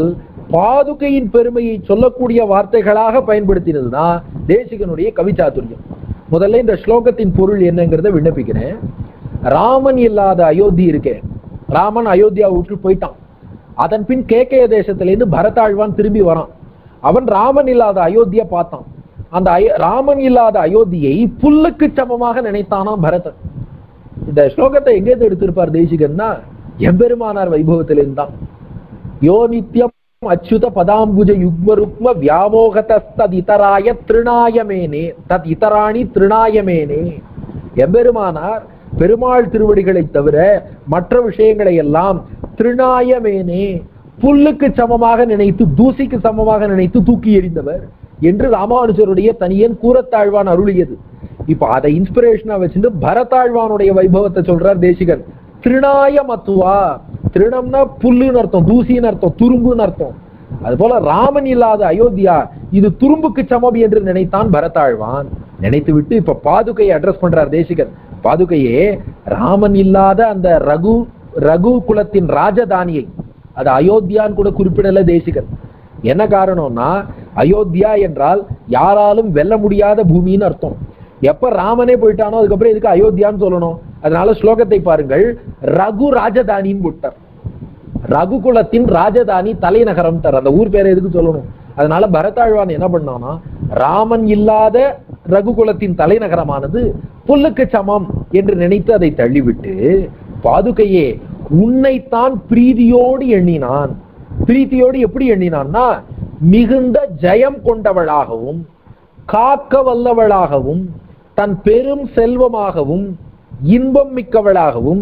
பாதுகையின் பெருமையை சொல்லக்கூடிய வார்த்தைகளாக பயன்படுத்தினதுதான் தேசிகனுடைய கவிச்சாதுரியம். முதல்ல இந்த ஸ்லோகத்தின் பொருள் என்னங்கிறத விண்ணப்பிக்கிறேன். ராமன் இல்லாத அயோத்தி இருக்கேன், ராமன் அயோத்தியா விட்டு போயிட்டான். அதன் பின் கேகய தேசத்திலிருந்து பரதாழ்வான் திரும்பி வரான். அவன் ராமன் இல்லாத அயோத்திய பார்த்தான். அந்த ராமன் இல்லாத அயோத்தியை புல்லுக்கு சமமாக நினைத்தானாம் பரதன். இந்த ஸ்லோகத்தை எங்கேருந்து எடுத்திருப்பார் தேசிகன்னா எம்பெருமானார் வைபவத்திலிருந்து தான். யோ நித்யம் அச்சுத பதாம்புஜ யுக்ம ருக்ம வியாமோகதஸ்ததிதராய திருநாயமேனே தத் இதராணி திருநாயமேனே. எம்பெருமானார் பெருமாள் திருவடிகளை தவிர மற்ற விஷயங்களை எல்லாம் திருநாயமேனே புல்லுக்கு சமமாக நினைத்து, தூசிக்கு சமமாக நினைத்து தூக்கி எறிந்தவர் என்று ராமானுஜருடைய தனியன் கூறத்தாழ்வான் அருளியது. இப்ப அதை இன்ஸ்பிரேஷனா வச்சுட்டு பரதாழ்வானுடைய வைபவத்தை சொல்றார் தேசிகன். திருநாய மத்துவா, திருணம்னா புல்லுன்னு அர்த்தம், தூசின்னு அர்த்தம், துரும்புன்னு அர்த்தம். அது போல ராமன் இல்லாத அயோத்தியா இது துரும்புக்கு சமம் என்று நினைத்தான் பரதாழ்வான். நினைத்து விட்டு இப்ப பாதுகையை அட்ரஸ் பண்றார் தேசிகன். பாதுகையே ராமன் இல்லாத அந்த ரகு குலத்தின் ராஜதானியை, அது அயோத்தியான்னு கூட குறிப்பிடல தேசிகன். என்ன காரணம்னா அயோத்தியா என்றால் யாராலும் வெல்ல முடியாத பூமின்னு அர்த்தம். எப்ப ராமனே போயிட்டானோ அதுக்கப்புறம் இதுக்கு அயோத்தியான்னு சொல்லணும். அதனால ஸ்லோகத்தை பாருங்கள். ரகு ராஜதானின்னு போட்டார். ரகுகுலத்தின் ராஜதானி தலைநகரம் தர், அந்த ஊர் பேரை எதுக்கு சொல்லணும்? அதனால பரதாழ்வான் என்ன பண்ணானா ராமன் இல்லாத ரகுகுலத்தின் தலைநகரமானது புல்லுக்கு சமம் என்று நினைத்து அதை தள்ளிவிட்டு பாதுகையே உன்னைத்தான் பிரீதியோடு எண்ணினான். பிரீத்தியோடு எப்படி எண்ணினான்னா மிகுந்த ஜெயம் கொண்டவளாகவும் காக்க வல்லவளாகவும் தன் பெரும் செல்வமாகவும் இன்பம் மிக்கவளாகவும்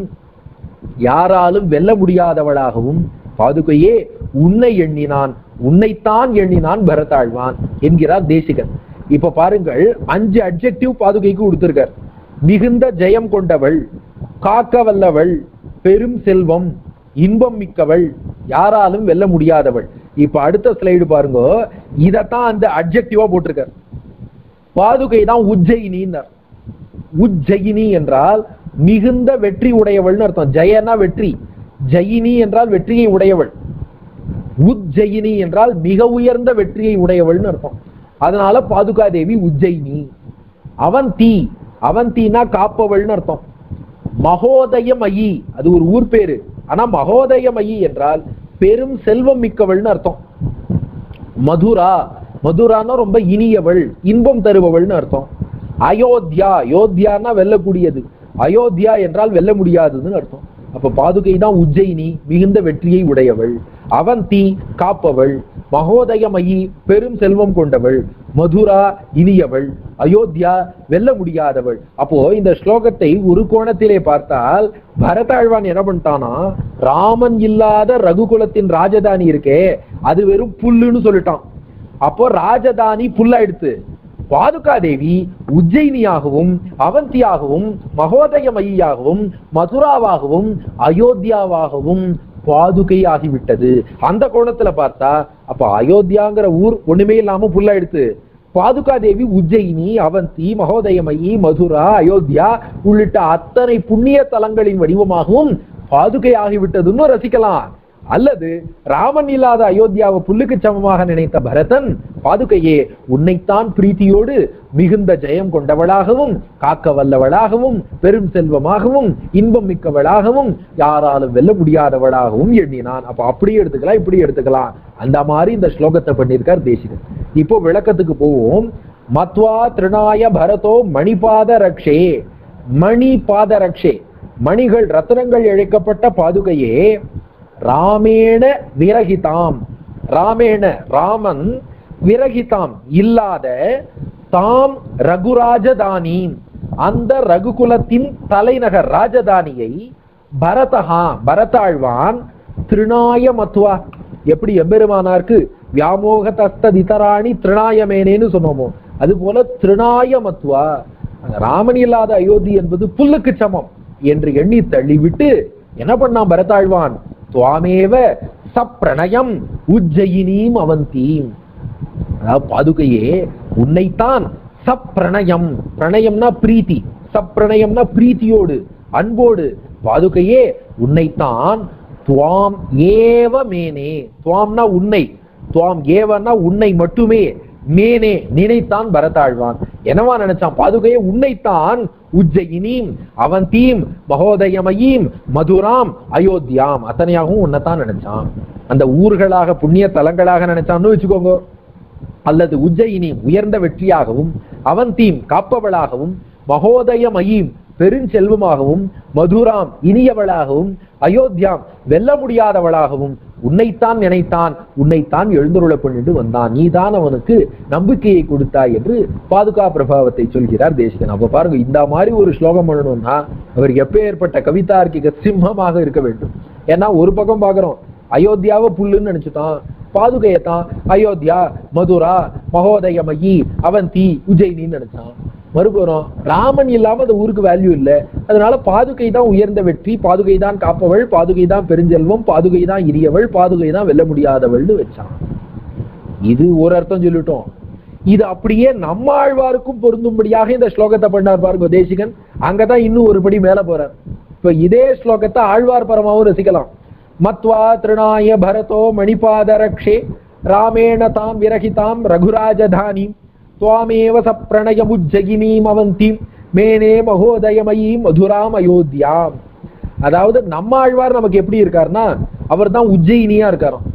யாராலும் வெல்ல முடியாதவளாகவும் பாதுகையே உன்னை எண்ணினான், உன்னைத்தான் எண்ணினான் பரதாழ்வான் என்கிறார் தேசிகன். இப்ப பாருங்கள், 5 அட்ஜெக்டிவ் பாதுகைக்கு கொடுத்திருக்கார். மிகுந்த ஜெயம் கொண்டவள், காக்க வல்லவள், பெரும் செல்வம், இன்பம் மிக்கவள், யாராலும் வெல்ல முடியாதவள். இப்ப அடுத்த ஸ்லைடு பாருங்க, இதத்தான் அந்த அட்ஜெக்டிவா போட்டிருக்கார். பாதுகை தான் உஜ்ஜயினின்னார். உஜ்ஜயினி என்றால் மிகுந்த வெற்றி உடையவள்னு அர்த்தம். ஜெயனா வெற்றி, ஜெயினி என்றால் வெற்றியை உடையவள். உஜ்ஜயினி என்றால் மிக உயர்ந்த வெற்றியை உடையவள்னு அர்த்தம். அதனால பாதுகா தேவி உஜ்ஜயினி. அவந்தி, அவந்தினா காப்பவள்னு அர்த்தம். மகோதயமயி, அது ஒரு ஊர் பேரு. ஆனா மகோதயமயி என்றால் பெரும் செல்வம் மிக்கவள்னு அர்த்தம். மதுரா, மதுரானா ரொம்ப இனியவள், இன்பம் தருபவள்னு அர்த்தம். அயோத்தியா, யோத்தியானா வெல்லக்கூடியது, அயோத்தியா என்றால் வெல்ல முடியாததுன்னு அர்த்தம். அப்ப பாதுகை தான் உஜ்ஜயினி, மிகுந்த வெற்றியை உடையவள். அவந்தி காப்பவள், மகோதயமயி பெரும் செல்வம் கொண்டவள், மதுரா இனியவள், அயோத்தியா வெல்ல முடியாதவள். அப்போ இந்த ஸ்லோகத்தை ஒரு கோணத்திலே பார்த்தால் பரதாழ்வான் என்ன பண்ணிட்டானா ராமன் இல்லாத ரகுகுலத்தின் ராஜதானி இருக்கே அது வெறும் புல்லுன்னு சொல்லிட்டான். அப்போ ராஜதானி புல்லாயிடுத்து. பாதுகா தேவி உஜ்ஜயினியாகவும் அவந்தியாகவும் மகோதயமயியாகவும் மதுராவாகவும் அயோத்தியாவாகவும் பாதுகை ஆகிவிட்டது. அந்த கோணத்துல பார்த்தா அப்ப அயோத்தியாங்கிற ஊர் ஒண்ணுமே இல்லாம புல்லாயிடுத்து. பாதுகா தேவி உஜ்ஜயினி, அவந்தி, மகோதயமயி, மதுரா, அயோத்தியா உள்ளிட்ட அத்தனை புண்ணிய தலங்களின் வடிவமாகவும் பாதுகை ஆகிவிட்டதுன்னு ரசிக்கலாம். அல்லது ராமன் இல்லாத அயோத்தியாவை புல்லுக்கு சமமாக நினைத்த பரதன் பாதுகையே உன்னைத்தான் பிரீத்தியோடு மிகுந்த ஜெயம் கொண்டவளாகவும் காக்க வல்லவளாகவும் பெரும் செல்வமாகவும் இன்பம் மிக்கவளாகவும் யாராலும் வெல்ல முடியாதவளாகவும் எண்ணினான். அப்ப அப்படியே எடுத்துக்கலாம், இப்படி எடுத்துக்கலாம். அந்த மாதிரி இந்த ஸ்லோகத்தை பண்ணியிருக்கார் தேசிகன். இப்போ விளக்கத்துக்கு போவோம். மத்வா திருநாய பரதோ மணிபாத ரக்ஷே. மணிபாத ரக்ஷே, மணிகள் ரத்னங்கள் இழைக்கப்பட்ட பாதுகையே ராமேண விரகிதாம், ராமேண ராமன் விரகிதாம் இல்லாத தாம் ரகுராஜதானி, அந்த ரகுகுலத்தின் தலைநகர் ராஜதானியை பரதஹா பரதாழ்வான் திருநாய மத்வா, எப்படி எம்பெருமானாருக்கு வியாமோகதஸ்ததிதராணி திருநாயமேனேன்னு சொன்னோமோ அது போல திருநாய மத்வா, ராமன் இல்லாத அயோத்தி என்பது புல்லுக்கு சமம் என்று எண்ணி தள்ளிவிட்டு என்ன பண்ணான் பரதாழ்வான்? துவாமேவ சப்ரணயம் உஜ்ஜயினீம் அவந்தீம். அதாவது பாதுகையே உன்னைத்தான் சப்ரணயம், பிரணயம்னா பிரீத்தி, சப்ரணயம்னா பிரீத்தியோடு அன்போடு, பாதுகையே உன்னைத்தான் துவாம் ஏவ மேனே, துவாம்னா உன்னை, துவாம் ஏவன்னா உன்னை மட்டுமே, மேனே நினைத்தான் பரதாழ்வான். என்னவா நினைச்சான்? பாதுகையை உன்னைத்தான், உஜ்ஜயினீம் அவந்தீம் மகோதயமயீம் மதுராம் அயோத்தியாம், அத்தனையாகவும் உன்னைத்தான் நினைச்சான். அந்த ஊர்களாக புண்ணிய தலங்களாக நினைச்சான்னு வச்சுக்கோங்க. அல்லது உஜ்ஜயினி உயர்ந்த வெற்றியாகவும், அவந்தீம் காப்பவளாகவும், மகோதயமயீம் பெருஞ்செல்வமாகவும், மதுராம் இனியவளாகவும், அயோத்தியாம் வெல்ல முடியாதவளாகவும் உன்னைத்தான் நினைத்தான், உன்னைத்தான் எழுந்தருள பண்ணிட்டு வந்தான், நீதான் அவனுக்கு நம்பிக்கையை கொடுத்தாய் என்று பாதுகா பிரபாவத்தை சொல்கிறார் தேசிகன். அப்ப பாருங்க, இந்த மாதிரி ஒரு ஸ்லோகம் பண்ணணும்னா அவர் எப்பேற்பட்ட கவிதார்க்கிக சிம்மமாக இருக்க வேண்டும். ஏன்னா ஒரு பக்கம் பாக்குறோம் அயோத்தியாவை புல்லுன்னு நினைச்சுட்டான், பாதுகையத்தான் அயோத்தியா மதுரா மகோதயமயி அவந்தி உஜ்ஜயினின்னு நினைச்சான். மறுபுறம் ராமன் இல்லாம அந்த ஊருக்கு வேல்யூ இல்லை, அதனால பாதுகை தான் உயர்ந்த வெற்றி, பாதுகை தான் காப்பவள், பாதுகை தான் பெருஞ்செல்வம், பாதுகை தான் இரியவள், பாதுகை தான் வெல்ல முடியாதவள்னு வச்சான். இது ஒரு அர்த்தம் சொல்லிட்டோம். இது அப்படியே நம்மாழ்வாருக்கும் பொருந்தும்படியாக இந்த ஸ்லோகத்தை பண்ணார் பாருங்க தேசிகன். அங்கதான் இன்னும் ஒரு படி மேல போறார். இப்ப இதே ஸ்லோகத்தை ஆழ்வார் பரமாவும் ரசிக்கலாம். மத்வா திருநாய பரதோ மணிபாதரக்ஷே ராமேண தாம் விரகிதாம் ரகுராஜதானீம் துவாமேவ சப்ரணயமுஜ்ஜயினீம் அவந்தீம் மேனே மகோதயமயீம் மதுராம் அயோத்தியாம். அதாவது நம்மாழ்வார் நமக்கு எப்படி இருக்காருன்னா, அவர் தான் உஜ்ஜயினியா இருக்காராம்.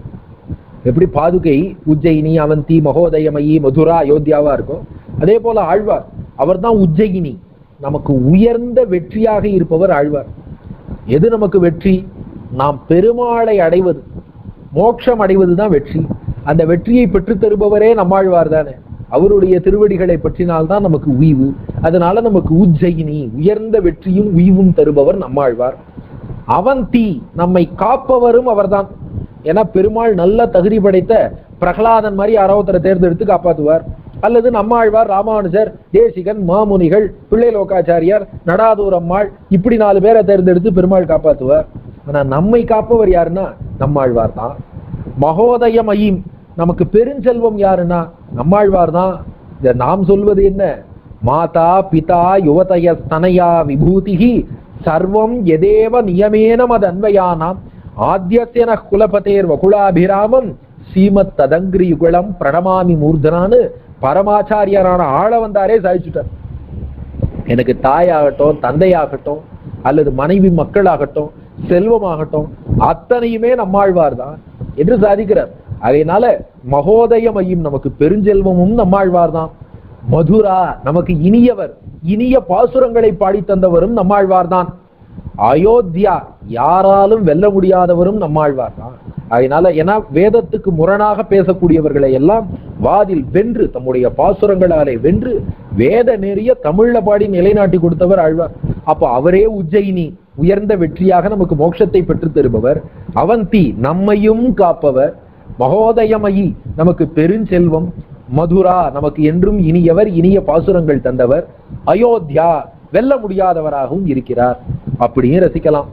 எப்படி பாதுகை உஜ்ஜயினி அவந்தி மகோதயமயி மதுரா அயோத்தியாவா இருக்கும், அதே போல ஆழ்வார் அவர் தான் உஜ்ஜயினி, நமக்கு உயர்ந்த வெற்றியாக இருப்பவர் ஆழ்வார். எது நமக்கு வெற்றி? நாம் பெருமாளை அடைவது, மோட்சம் அடைவதுதான் வெற்றி. அந்த வெற்றியை பெற்று தருபவரே நம்மாழ்வார் தானே. அவருடைய திருவடிகளை பற்றினால்தான் நமக்கு உய்வு. அதனால நமக்கு உஜ்ஜயினி உயர்ந்த வெற்றியும் உய்வும் தருபவர் நம்மாழ்வார். அவந்தி நம்மை காப்பவரும் அவர்தான். ஏன்னா பெருமாள் நல்ல தகுதி படைத்த பிரகலாதன் மாதிரி யாராவத்தரை தேர்ந்தெடுத்து காப்பாற்றுவார். அல்லது நம்மாழ்வார், ராமானுஜர், தேசிகன், மாமுனிகள், பிள்ளை லோகாச்சாரியார், நடாதூரம்மாள், இப்படி 4 பேரை தேர்ந்தெடுத்து பெருமாள் காப்பாற்றுவார். ஆனா நம்மை காப்பவர் யாருன்னா நம்மாழ்வார் தான். மகோதயமயீம் நமக்கு பெருஞ்செல்வம் யாருன்னா நம்மாழ்வார் தான். இத நாம் சொல்வது என்ன? மாதா பிதா யுவதய ஸ்தனயா விபூதிஹி சர்வம் எதேவ நியமேன மதன்வயானாம் ஆத்யத்யன குலபதேர் வகுலாபிராமம் ஸ்ரீமத் ததங்கிரி யுகலம் பிரணமாமி மூர்தனான்னு பரமாச்சாரியரான ஆள வந்தாரே சாதிச்சுட்டார். எனக்கு தாயாகட்டும், தந்தையாகட்டும், அல்லது மனைவி மக்களாகட்டும், செல்வமாகட்டும், அத்தனையுமே நம்மாழ்வார் தான் என்று சாதிக்கிறார். அதனால மகோதயமயும் நமக்கு பெருஞ்செல்வமும் நம்மாழ்வார் தான். மதுரா நமக்கு இனியவர், இனிய பாசுரங்களை பாடி தந்தவரும் நம்மாழ்வார் தான். அயோத்தியா யாராலும் வெல்ல முடியாதவரும் நம்மாழ்வார் தான். அதனால ஏன்னா வேதத்துக்கு முரணாக பேசக்கூடியவர்களை எல்லாம் வாதில் வென்று, தம்முடைய பாசுரங்களாலே வென்று வேத நெறிய தமிழ்ல பாடி நிலைநாட்டி கொடுத்தவர் ஆழ்வார். அப்ப அவரே உஜ்ஜயினி உயர்ந்த வெற்றியாக நமக்கு மோட்சத்தை பெற்று தருபவர். அவந்தி நம்மையும் காப்பவர். மகோதயமயி நமக்கு பெருஞ்செல்வம். மதுரா நமக்கு என்றும் இனியவர், இனிய பாசுரங்கள் தந்தவர். அயோத்தியா வெல்ல முடியாதவராகவும் இருக்கிறார். அப்படியே ரசிக்கலாம்.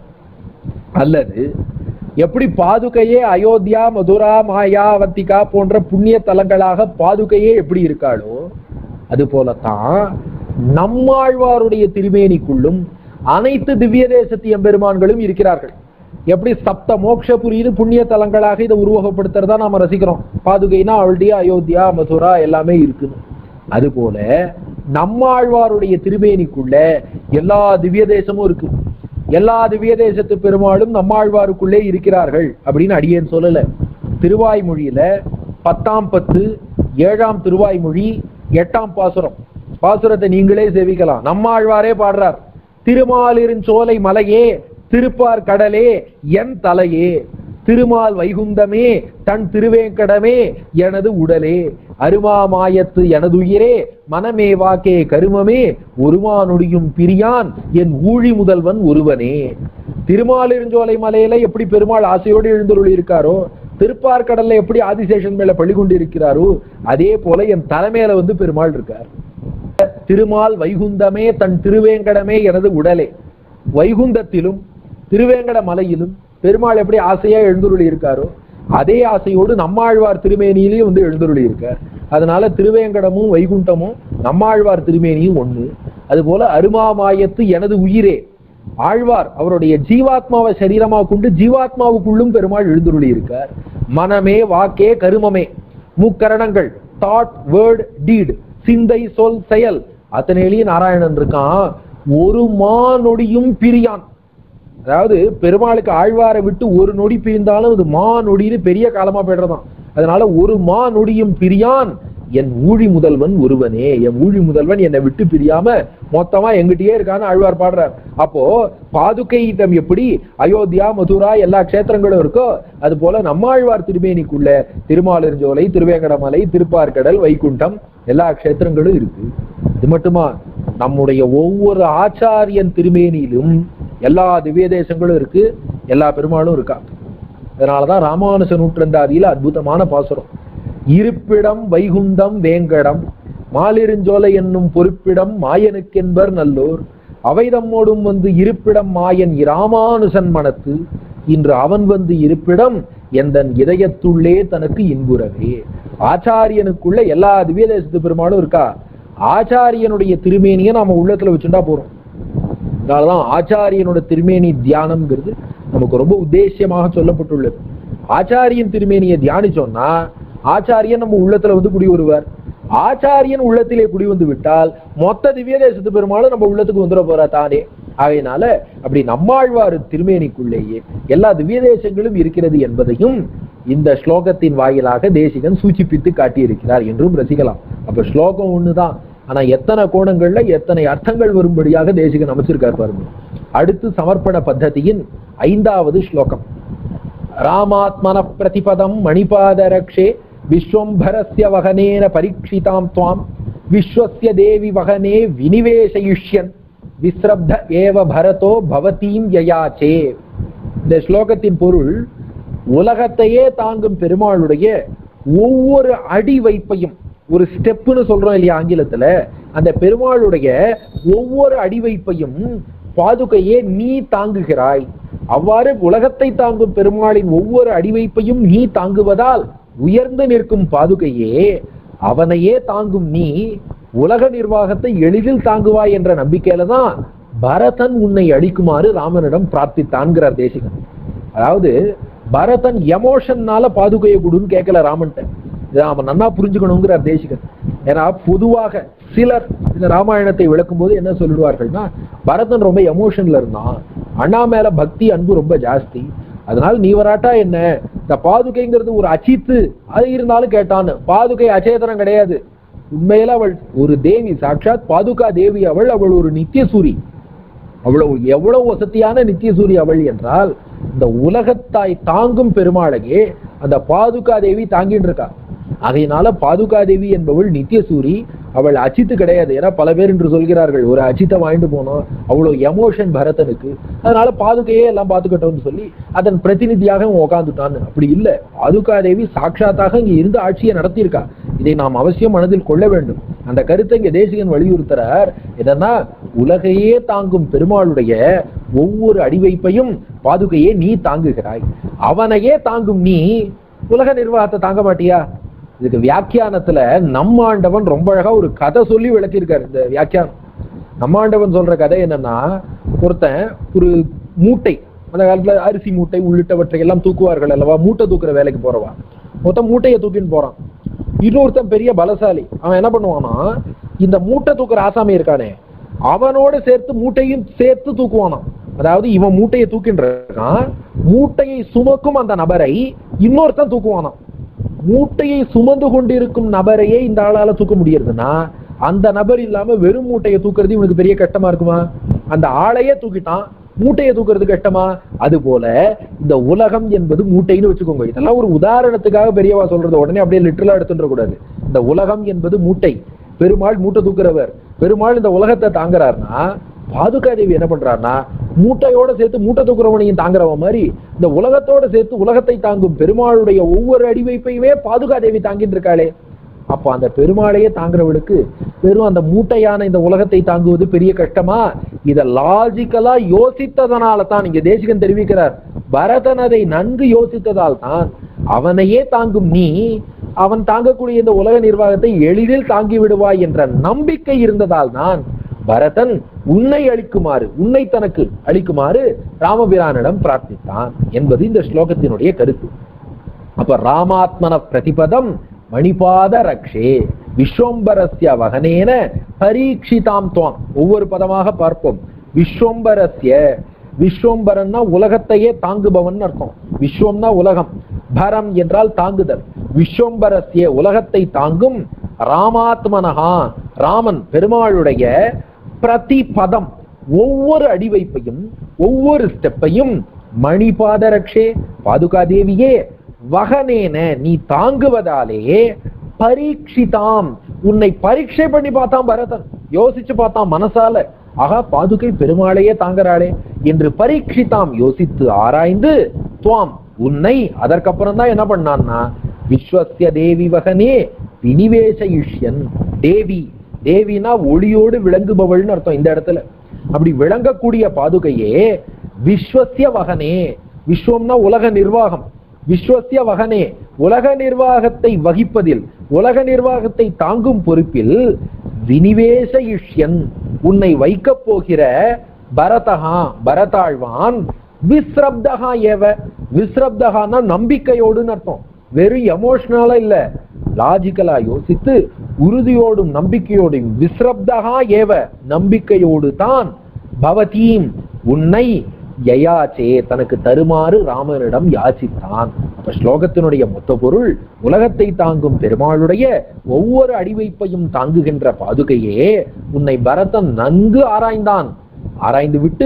அல்லது எப்படி பாதுகையே அயோத்தியா மதுரா மாயா அவந்திகா போன்ற புண்ணிய தலங்களாக பாதுகையே எப்படி இருக்காளோ அது போலத்தான் நம்மாழ்வாருடைய திருமேனிக்குள்ளும் அனைத்து திவ்ய தேசத்து எம்பெருமான்களும் இருக்கிறார்கள். எப்படி சப்த மோக்ஷபுரின்னு புண்ணிய தலங்களாக இதை உருவகப்படுத்துறதா நாம ரசிக்கிறோம். பாதுகைனா அவளுடைய அயோத்தியா மதுரா எல்லாமே இருக்குது. அது போல நம்மாழ்வாருடைய திருமேனிக்குள்ள எல்லா திவ்ய தேசமும் இருக்கு. எல்லா திவ்ய தேசத்து பெருமாளும் நம்மாழ்வாருக்குள்ளே இருக்கிறார்கள் அப்படின்னு அடியேன் சொல்லல. திருவாய்மொழியில 10ஆம் பத்து 7ஆம் திருவாய்மொழி 8ஆம் பாசுரம், பாசுரத்தை நீங்களே சேவிக்கலாம். நம்மாழ்வாரே பாடுறார். திருமாலிருஞ்சோலை மலையே திருப்பார் கடலே என் தலையே திருமால் வைகுந்தமே தன் திருவேங்கடமே எனது உடலே அருமாமாயத்து எனதுயிரே மனமே வாக்கே கருமமே ஒருமானொடியும் பிரியான் என் ஊழி முதல்வன் ஒருவனே. திருமாலிருஞ்சோலை மலையில எப்படி பெருமாள் ஆசையோடு எழுந்தருளி இருக்காரோ, திருப்பார்கடல்ல எப்படி ஆதிசேஷன் மேல பள்ளி கொண்டு இருக்கிறாரோ, அதே போல என் தலைமையில வந்து பெருமாள் இருக்கார். திருமால் வைகுந்தமே தன் திருவேங்கடமே எனது உடலே. வைகுந்தத்திலும் திருவேங்கட மலையிலும் பெருமாள் எப்படி ஆசையா எழுந்துருளி இருக்காரோ அதே ஆசையோடு நம்மாழ்வார் திருமேனியிலையும் வந்து எழுந்துருளி இருக்கார். அதனால திருவேங்கடமும் வைகுண்டமும் நம்மாழ்வார் திருமேனியும் ஒண்ணு. அது போல அருமாமாயத்து எனது உயிரே, ஆழ்வார் அவருடைய ஜீவாத்மாவை சரீரமாக கொண்டு ஜீவாத்மாவுக்குள்ளும் பெருமாள் எழுந்துருளி இருக்கார். மனமே வாக்கே கருமமே, முக்கரணங்கள், தாட் வேர்ட் டீட், சிந்தை சொல் செயல், அத்தனையிலேயே நாராயணன் இருக்கான். ஒரு மாநொடியும் பிரியான். அதாவது பெருமாளுக்கு ஆழ்வாரை விட்டு ஒரு நொடி பிரிந்தாலும் அது மாநொடின்னு பெரிய காலமா போயிடுறதான். அதனால ஒரு மாநொடியும் பிரியான் என் ஊழி முதல்வன் ஒருவனே. என் ஊழி முதல்வன் என்னை விட்டு பிரியாம மொத்தமா எங்கிட்டயே இருக்கான்னு ஆழ்வார் பாடுறார். அப்போ பாதுகையிடம் எப்படி அயோத்தியா மதுரா எல்லா க்ஷேத்திரங்களும் இருக்கோ அது போல நம்மாழ்வார் திருமேனிக்குள்ள திருமாலிருஞ்சோலை, திருவேங்கடமலை, திருப்பார்கடல், வைகுண்டம் எல்லா க்ஷேத்திரங்களும் இருக்கு. இது மட்டுமா, நம்முடைய ஒவ்வொரு ஆச்சாரியன் திருமேனியிலும் எல்லா திவ்ய தேசங்களும் இருக்கு, எல்லா பெருமாளும் இருக்கா. அதனாலதான் ராமானுஜ நூற்றந்தாதியில அற்புதமான பாசுரம். இருப்பிடம் வைகுந்தம் வேங்கடம், மாலிருஞ்சோலை என்னும் பொறுப்பிடம் மாயனுக்கென்பர் நல்லோர், அவை தம்மோடும் வந்து இருப்பிடம் மாயன் இராமானுசன் மனத்து, இன்று அவன் வந்து இருப்பிடம் எந்தன் இதயத்துள்ளே தனக்கு இன்புறவே. ஆச்சாரியனுக்குள்ள எல்லா திவ்ய தேசத்து பெருமாளும் இருக்கா. ஆச்சாரியனுடைய திருமேனியை நாம உள்ளத்துல வச்சுட்டா போறோம். அதனாலதான் ஆச்சாரியனோட திருமேனி தியானம்ங்கிறது நமக்கு ரொம்ப உத்தேசியமாக சொல்லப்பட்டுள்ளது. ஆச்சாரியன் திருமேனியை தியானிச்சோம்னா ஆச்சாரியன் நம்ம உள்ளத்துல வந்து குடி வருவார். ஆச்சாரியன் உள்ளத்திலே குடி வந்து விட்டால் மொத்த திவ்ய தேசத்து பெருமாளும் நம்ம உள்ளத்துக்கு வந்துட போறா தானே. ஆகையினால அப்படி நம்மாழ்வார் திருமேனிக்குள்ளேயே எல்லா திவ்ய தேசங்களும் இருக்கிறது என்பதையும் இந்த ஸ்லோகத்தின் வாயிலாக தேசிகன் சூச்சிப்பித்து காட்டியிருக்கிறார் என்றும் ரசிக்கலாம். அப்ப ஸ்லோகம் ஒண்ணுதான், ஆனா எத்தனை கோணங்கள்ல எத்தனை அர்த்தங்கள் வரும்படியாக தேசிகன் அமைச்சிருக்கார் பாருங்க. அடுத்து சமர்ப்பண பத்ததியின் 5வது ஸ்லோகம். ராமாத்மன பிரதிபதம் மணிபாதரக்ஷே விஸ்வம்பரஸ்ய வகனேன பரீட்சிதாம் துவாம் விஸ்வஸ்ய தேவி வகனே வினிவேசயிஷ்யன் விஸ்ரப்த ஏவ பரதோ பவதீம் யயாச்சே. இந்த ஸ்லோகத்தின் பொருள், உலகத்தையே தாங்கும் பெருமாளுடைய ஒவ்வொரு அடி வைப்பையும், ஒரு ஸ்டெப்னு சொல்றோம் இல்லையா ஆங்கிலத்துல, அந்த பெருமாளுடைய ஒவ்வொரு அடி வைப்பையும் பாதுகையே நீ தாங்குகிறாய். அவ்வாறு உலகத்தை தாங்கும் பெருமாளின் ஒவ்வொரு அடிவைப்பையும் நீ தாங்குவதால் உயர்ந்து நிற்கும் பாதுகையே, அவனையே தாங்கும் நீ உலக நிர்வாகத்தை எளிதில் தாங்குவாய் என்ற நம்பிக்கையில தான் பரதன் உன்னை அழிக்குமாறு ராமனிடம் பிரார்த்தித்தான்கிறார் தேசிகன். அதாவது பரதன் எமோஷன்னால பாதுகையை கொடுன்னு கேட்கல ராமன்ட்ட. இதை நாம நன்னா புரிஞ்சுக்கணுங்கிறார் தேசிகன். ஏன்னா பொதுவாக சிலர் இந்த ராமாயணத்தை விளக்கும் போது என்ன சொல்லிடுவார்கள்னா, பரதன் ரொம்ப எமோஷன்ல இருந்தான், அண்ணா மேல பக்தி அன்பு ரொம்ப ஜாஸ்தி, அதனால நீ வராட்டா என்ன, இந்த பாதுகைங்கிறது ஒரு அச்சித்து அது இருந்தாலும் கேட்டான்னு. பாதுகை அச்சேதனம் கிடையாது, உண்மையில அவள் ஒரு தேவி, சாட்சாத் பாதுகா தேவி அவள். அவள் ஒரு நித்தியசூரி, அவ்வளவு எவ்வளவு வசதியான நித்தியசூரி அவள் என்றால், இந்த உலகத்தாய் தாங்கும் பெருமாளையே அந்த பாதுகா தேவி தாங்கிட்டு இருக்கா. அதனால பாதுகா தேவி என்பவள் நித்தியசூரி, அவள் அச்சித்து கிடையாது. ஏன்னா பல பேர் என்று சொல்கிறார்கள், ஒரு அச்சித்தை வாங்கிட்டு போனோம், அவ்வளவு எமோஷன் பரதனுக்கு, அதனால பாதுகையே எல்லாம் பார்த்துக்கிட்டோம்னு சொல்லி அதன் பிரதிநிதியாக உட்காந்துட்டான்னு. அப்படி இல்லை, பாதுகா தேவி சாட்சாத்தாக இங்க இருந்து ஆட்சியை நடத்தியிருக்கா. இதை நாம் அவசியம் மனதில் கொள்ள வேண்டும். அந்த கருத்தை இங்க தேசிகன் வலியுறுத்துறார். என்னன்னா, உலகையே தாங்கும் பெருமாளுடைய ஒவ்வொரு அடிவைப்பையும் பாதுகையே நீ தாங்குகிறாய், அவனையே தாங்கும் நீ உலக நிர்வாகத்தை தாங்க மாட்டியா? இதுக்கு வியாக்கியானத்துல நம்மாண்டவன் ரொம்ப அழகா ஒரு கதை சொல்லி விளக்கியிருக்காரு. இந்த வியாக்கியானம் நம்மாண்டவன் சொல்ற கதை என்னன்னா, ஒருத்தன் ஒரு மூட்டை, அந்த காலத்துல அரிசி மூட்டை உள்ளிட்டவற்றை எல்லாம் தூக்குவார்கள் அல்லவா, மூட்டை தூக்குற வேலைக்கு போறவா, மொத்தம் மூட்டையை தூக்கின்னு போறான். இன்னொருத்தன் பெரிய பலசாலி, அவன் என்ன பண்ணுவானா, இந்த மூட்டை தூக்குற ஆசாமி இருக்கானே அவனோட சேர்த்து மூட்டையும் சேர்த்து தூக்குவானாம். அதாவது இவன் மூட்டையை தூக்கின்ற இருக்கான், மூட்டையை சுமக்கும் அந்த நபரை இன்னொருத்தன் தூக்குவானாம். மூட்டையை சுமந்து கொண்டிருக்கும் நபரையே இந்த ஆளால தூக்க முடியறதுன்னா, அந்த நபர் இல்லாம வெறும் மூட்டையை தூக்குறது இவனுக்கு பெரிய கஷ்டமா இருக்குமா? அந்த ஆளையே தூக்கிட்டான், மூட்டையை தூக்குறது கஷ்டமா? அது போல இந்த உலகம் என்பது மூட்டைன்னு வச்சுக்கோங்க. இதெல்லாம் ஒரு உதாரணத்துக்காக பெரியவா சொல்றது, உடனே அப்படியே லிட்டரலா எடுத்துட கூடாது. இந்த உலகம் என்பது மூட்டை, பெருமாள் மூட்டை தூக்குறவர். பெருமாள் இந்த உலகத்தை தாங்குறாருன்னா, பாதுகா தேவி என்ன பண்றாருன்னா, மூட்டையோட சேர்த்து மூட்டை தூக்குறவனையும் தாங்குறவன் மாதிரி இந்த உலகத்தோட சேர்த்து உலகத்தை தாங்கும் பெருமாளுடைய ஒவ்வொரு அடிவைப்பையுமே பாதுகா தேவி தாங்கிட்டு இருக்காளே. அப்ப அந்த பெருமாளையே தாங்குறவளுக்கு வெறும் அந்த மூட்டையான இந்த உலகத்தை தாங்குவது பெரிய கஷ்டமா? இத லாஜிக்கலா யோசித்ததனால தான் இங்க தேசிகன் தெரிவிக்கிறார். பரதன் அதை நன்கு யோசித்ததால் தான் அவனையே தாங்கும் நீ, அவன் தாங்கக்கூடிய இந்த உலக நிர்வாகத்தை எளிதில் தாங்கி விடுவாய் என்ற நம்பிக்கை இருந்ததால் தான் பரதன் உன்னை அளிக்குமாறு, உன்னை தனக்கு அளிக்குமாறு ராமபிரானிடம் பிரார்த்தித்தான் என்பது இந்த ஸ்லோகத்தினுடைய கருத்து. அப்ப ராமாத்மன பிரதிபதம் மணிபாத ரக்ஷே விஸ்வம்பரஸ்ய வகனேன பரீட்சிதாம் துவாம். ஒவ்வொரு பதமாக பார்ப்போம். விஸ்வம்பரஸ்ய, விஸ்வம்பரன்னா உலகத்தையே தாங்குபவன் அர்த்தம். விஸ்வம்னா உலகம், பரம் என்றால் தாங்குதல். விஸ்வம்பரஸ்ய உலகத்தை தாங்கும், ராமாத்மனஹா ராமன் பெருமாளுடைய பிரதிபதம் ஒவ்வொரு அடிவைப்பையும் ஒவ்வொரு ஸ்டெப்பையும் மணிபாத ரக்ஷே பாதுகா தேவியே வகனேன நீ தாங்குவதாலே பரீட்சிதாம் உன்னை பரீட்சை பண்ணி பார்த்தான் பரதன். யோசிச்சு பார்த்தான் மனசால, ஆகா பாதுகை பெருமாளையே தாங்குறாளே என்று பரீட்சிதாம் யோசித்து ஆராய்ந்து துவாம் உன்னை அதற்கப்புறம் தான் என்ன பண்ணான்னா விஸ்வஸ்ய தேவி வகனே வினிவேசயுஷ்யன். தேவி, தேவினா ஒளியோடு விளங்குபவள்னு அர்த்தம் இந்த இடத்துல. அப்படி விளங்கக்கூடிய பாதுகையே விஸ்வஸ்ய வகனே, விஸ்வம்னா உலக நிர்வாகம், விஸ்வஸ்ய வகனே உலக நிர்வாகத்தை வகிப்பதில் உலக நிர்வாகத்தை தாங்கும் பொறுப்பில் வினிவேசயுஷ்யன் உன்னை வைக்கப் போகிற பரதஹா பரதாழ்வான் விஸ்ரப்தஹா ஏவ. விஸ்ரப்தஹான்னா நம்பிக்கையோடுன்னு அர்த்தம். வெறும் எமோஷனலா இல்ல, லாஜிக்கலா யோசித்து உறுதியோடும் நம்பிக்கையோடும் விஸ்ரப்தஹா ஏவ நம்பிக்கையோடு தான் பவதீம் உன்னை யயாச்சே தனக்கு தருமாறு ராமனிடம் யாசித்தான். அப்ப ஸ்லோகத்தினுடைய மொத்த பொருள் உலகத்தை தாங்கும் பெருமாளுடைய ஒவ்வொரு அடிவைப்பையும் தாங்குகின்ற பாதுகையே உன்னை பரதன் நன்கு ஆராய்ந்தான். ஆராய்ந்து விட்டு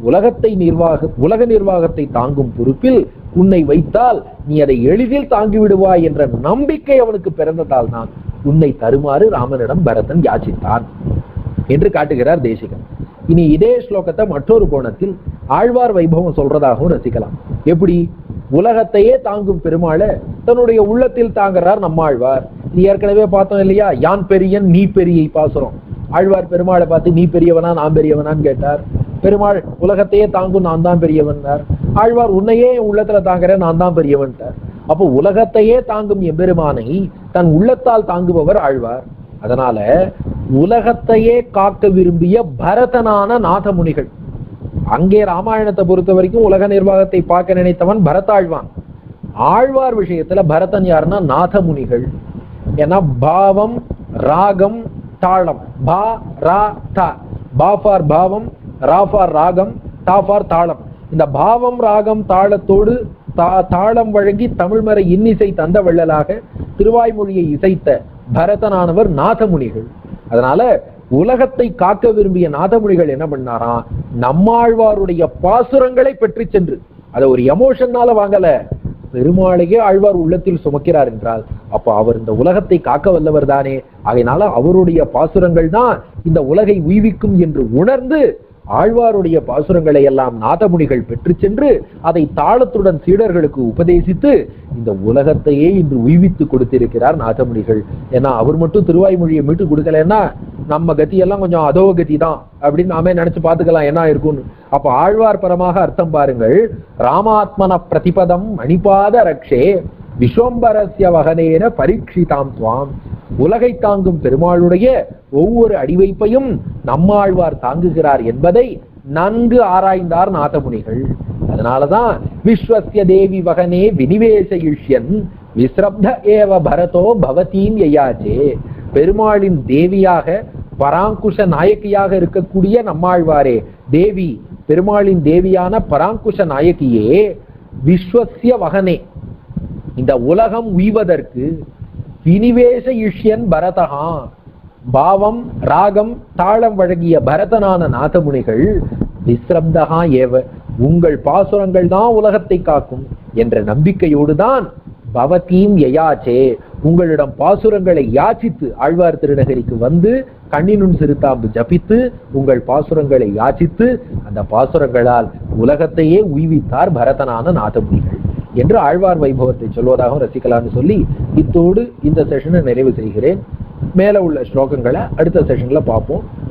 உலக நிர்வாகத்தை தாங்கும் பொறுப்பில் உன்னை வைத்தால் நீ அதை எளிதில் தாங்கி விடுவாய் என்ற நம்பிக்கை அவனுக்கு பிறந்ததால் தான் உன்னை தருமாறு ராமனிடம் பரதன் யாசித்தான் என்று காட்டுகிறார் தேசிகன். இனி இதே ஸ்லோகத்தை மற்றொரு கோணத்தில் ஆழ்வார் வைபவம் சொல்றதாகவும் ரசிக்கலாம். எப்படி? உலகத்தையே தாங்கும் பெருமாளை தன்னுடைய உள்ளத்தில் தாங்குறார் நம்மாழ்வார். இது ஏற்கனவே பார்த்தோம் இல்லையா, யான் பெரியன் நீ பெரியை பாசுறோம். ஆழ்வார் பெருமாளை பார்த்து நீ பெரியவனா நான் பெரியவனான்னு கேட்டார். பெருமாள் உலகத்தையே தாங்கும் நான் தான் பெரியவன். ஆழ்வார் உன்னையே உள்ளத்துல தாங்குறேன் நான் தான் பெரியவன். அப்போ உலகத்தையே தாங்கும் எம்பெருமானை தன் உள்ளத்தால் தாங்குபவர் ஆழ்வார். அதனால உலகத்தையே காக்க விரும்பிய பரதனான நாதமுனிகள், அங்கே ராமாயணத்தை பொறுத்த வரைக்கும் உலக நிர்வாகத்தை பார்க்க நினைத்தவன் பரதாழ்வான். ஆழ்வார் விஷயத்துல பரதன் யாருன்னா நாதமுனிகள். ஏன்னா பாவம் ராகம் தாளம், பா ரா தா, பா ஃபார் பாவம், ரா ஃபார் ராகம், தா ஃபார் தாளம். இந்த பாவம் ராகம் தாளத்தோடு தாளம் வழங்கி தமிழ்மறை இன்னிசை தந்த வள்ளலாக திருவாய்மொழியை இசைத்த பரதனானவர் நாதமுனிகள். அதனால உலகத்தை காக்க விரும்பிய நாதமுனிகள் என்ன பண்ணாராம், நம்மாழ்வாருடைய பாசுரங்களை பெற்று சென்று, அதை ஒரு எமோஷனால வாங்கல, பெருமாளையே ஆழ்வார் உள்ளத்தில் சுமக்கிறார் என்றால் அப்ப அவர் இந்த உலகத்தை காக்க வல்லவர் தானே. அதனால அவருடைய பாசுரங்கள் தான் இந்த உலகை உய்விக்கும் என்று உணர்ந்து ஆழ்வாருடைய பாசுரங்களை எல்லாம் நாதமுனிகள் பெற்று சென்று அதை தாளத்துடன் சீடர்களுக்கு உபதேசித்து இந்த உலகத்தையே இன்று உய்வித்து கொடுத்திருக்கிறார் நாதமுனிகள். ஏன்னா அவர் மட்டும் திருவாய்மொழியை மீட்டு கொடுக்கலன்னா நம்ம கத்தியெல்லாம் கொஞ்சம் அதோ கதி தான் அப்படின்னு நாமே நினைச்சு பார்த்துக்கலாம் என்ன இருக்கும்னு. அப்ப ஆழ்வார் பரமாக அர்த்தம் பாருங்கள். ராமாத்மன பிரதிபதம் மணிபாத ரக்ஷே விஸ்வம்பரஸ்ய வகனேன பரீட்சிதாம் துவாம். உலகை தாங்கும் பெருமாளுடைய ஒவ்வொரு அடிவைப்பையும் நம்மாழ்வார் தாங்குகிறார் என்பதை நன்கு ஆராய்ந்தார் நாதமுனிகள். அதனாலதான் விஸ்வஸ்ய தேவி வகனே வினிவேசயுஷ்யன் விஸ்ரப்த ஏவ பரதோ பவதீம் யயாச்சே. பெருமாளின் தேவியாக பராங்குஷ நாயகியாக இருக்கக்கூடிய நம்மாழ்வாரே, தேவி பெருமாளின் தேவியான பராங்குஷ நாயகியே விஸ்வஸ்ய வகனே இந்த உலகம் உய்வதற்கு வினிவேசயுஷ்யன் பரதஹா பாவம் ராகம் தாளம் வழங்கிய பரதனான நாதமுனிகள் விஸ்ரப்தஹா ஏவ உங்கள் பாசுரங்கள் தான் உலகத்தை காக்கும் என்ற நம்பிக்கையோடு தான் பவதீம் யயாச்சே உங்களிடம் பாசுரங்களை யாச்சித்து ஆழ்வார் திருநகரிக்கு வந்து கண்ணினுன் சிறுதாம்பு ஜபித்து உங்கள் பாசுரங்களை யாச்சித்து அந்த பாசுரங்களால் உலகத்தையே உய்வித்தார் பரதனான நாதமுனிகள் என்று ஆழ்வார் வைபவத்தை சொல்வதாகவும் ரசிக்கலாம்னு சொல்லி இத்தோடு இந்த செஷனை நிறைவு செய்கிறேன். மேல உள்ள ஸ்லோகங்களை அடுத்த செஷன்ல பார்ப்போம்.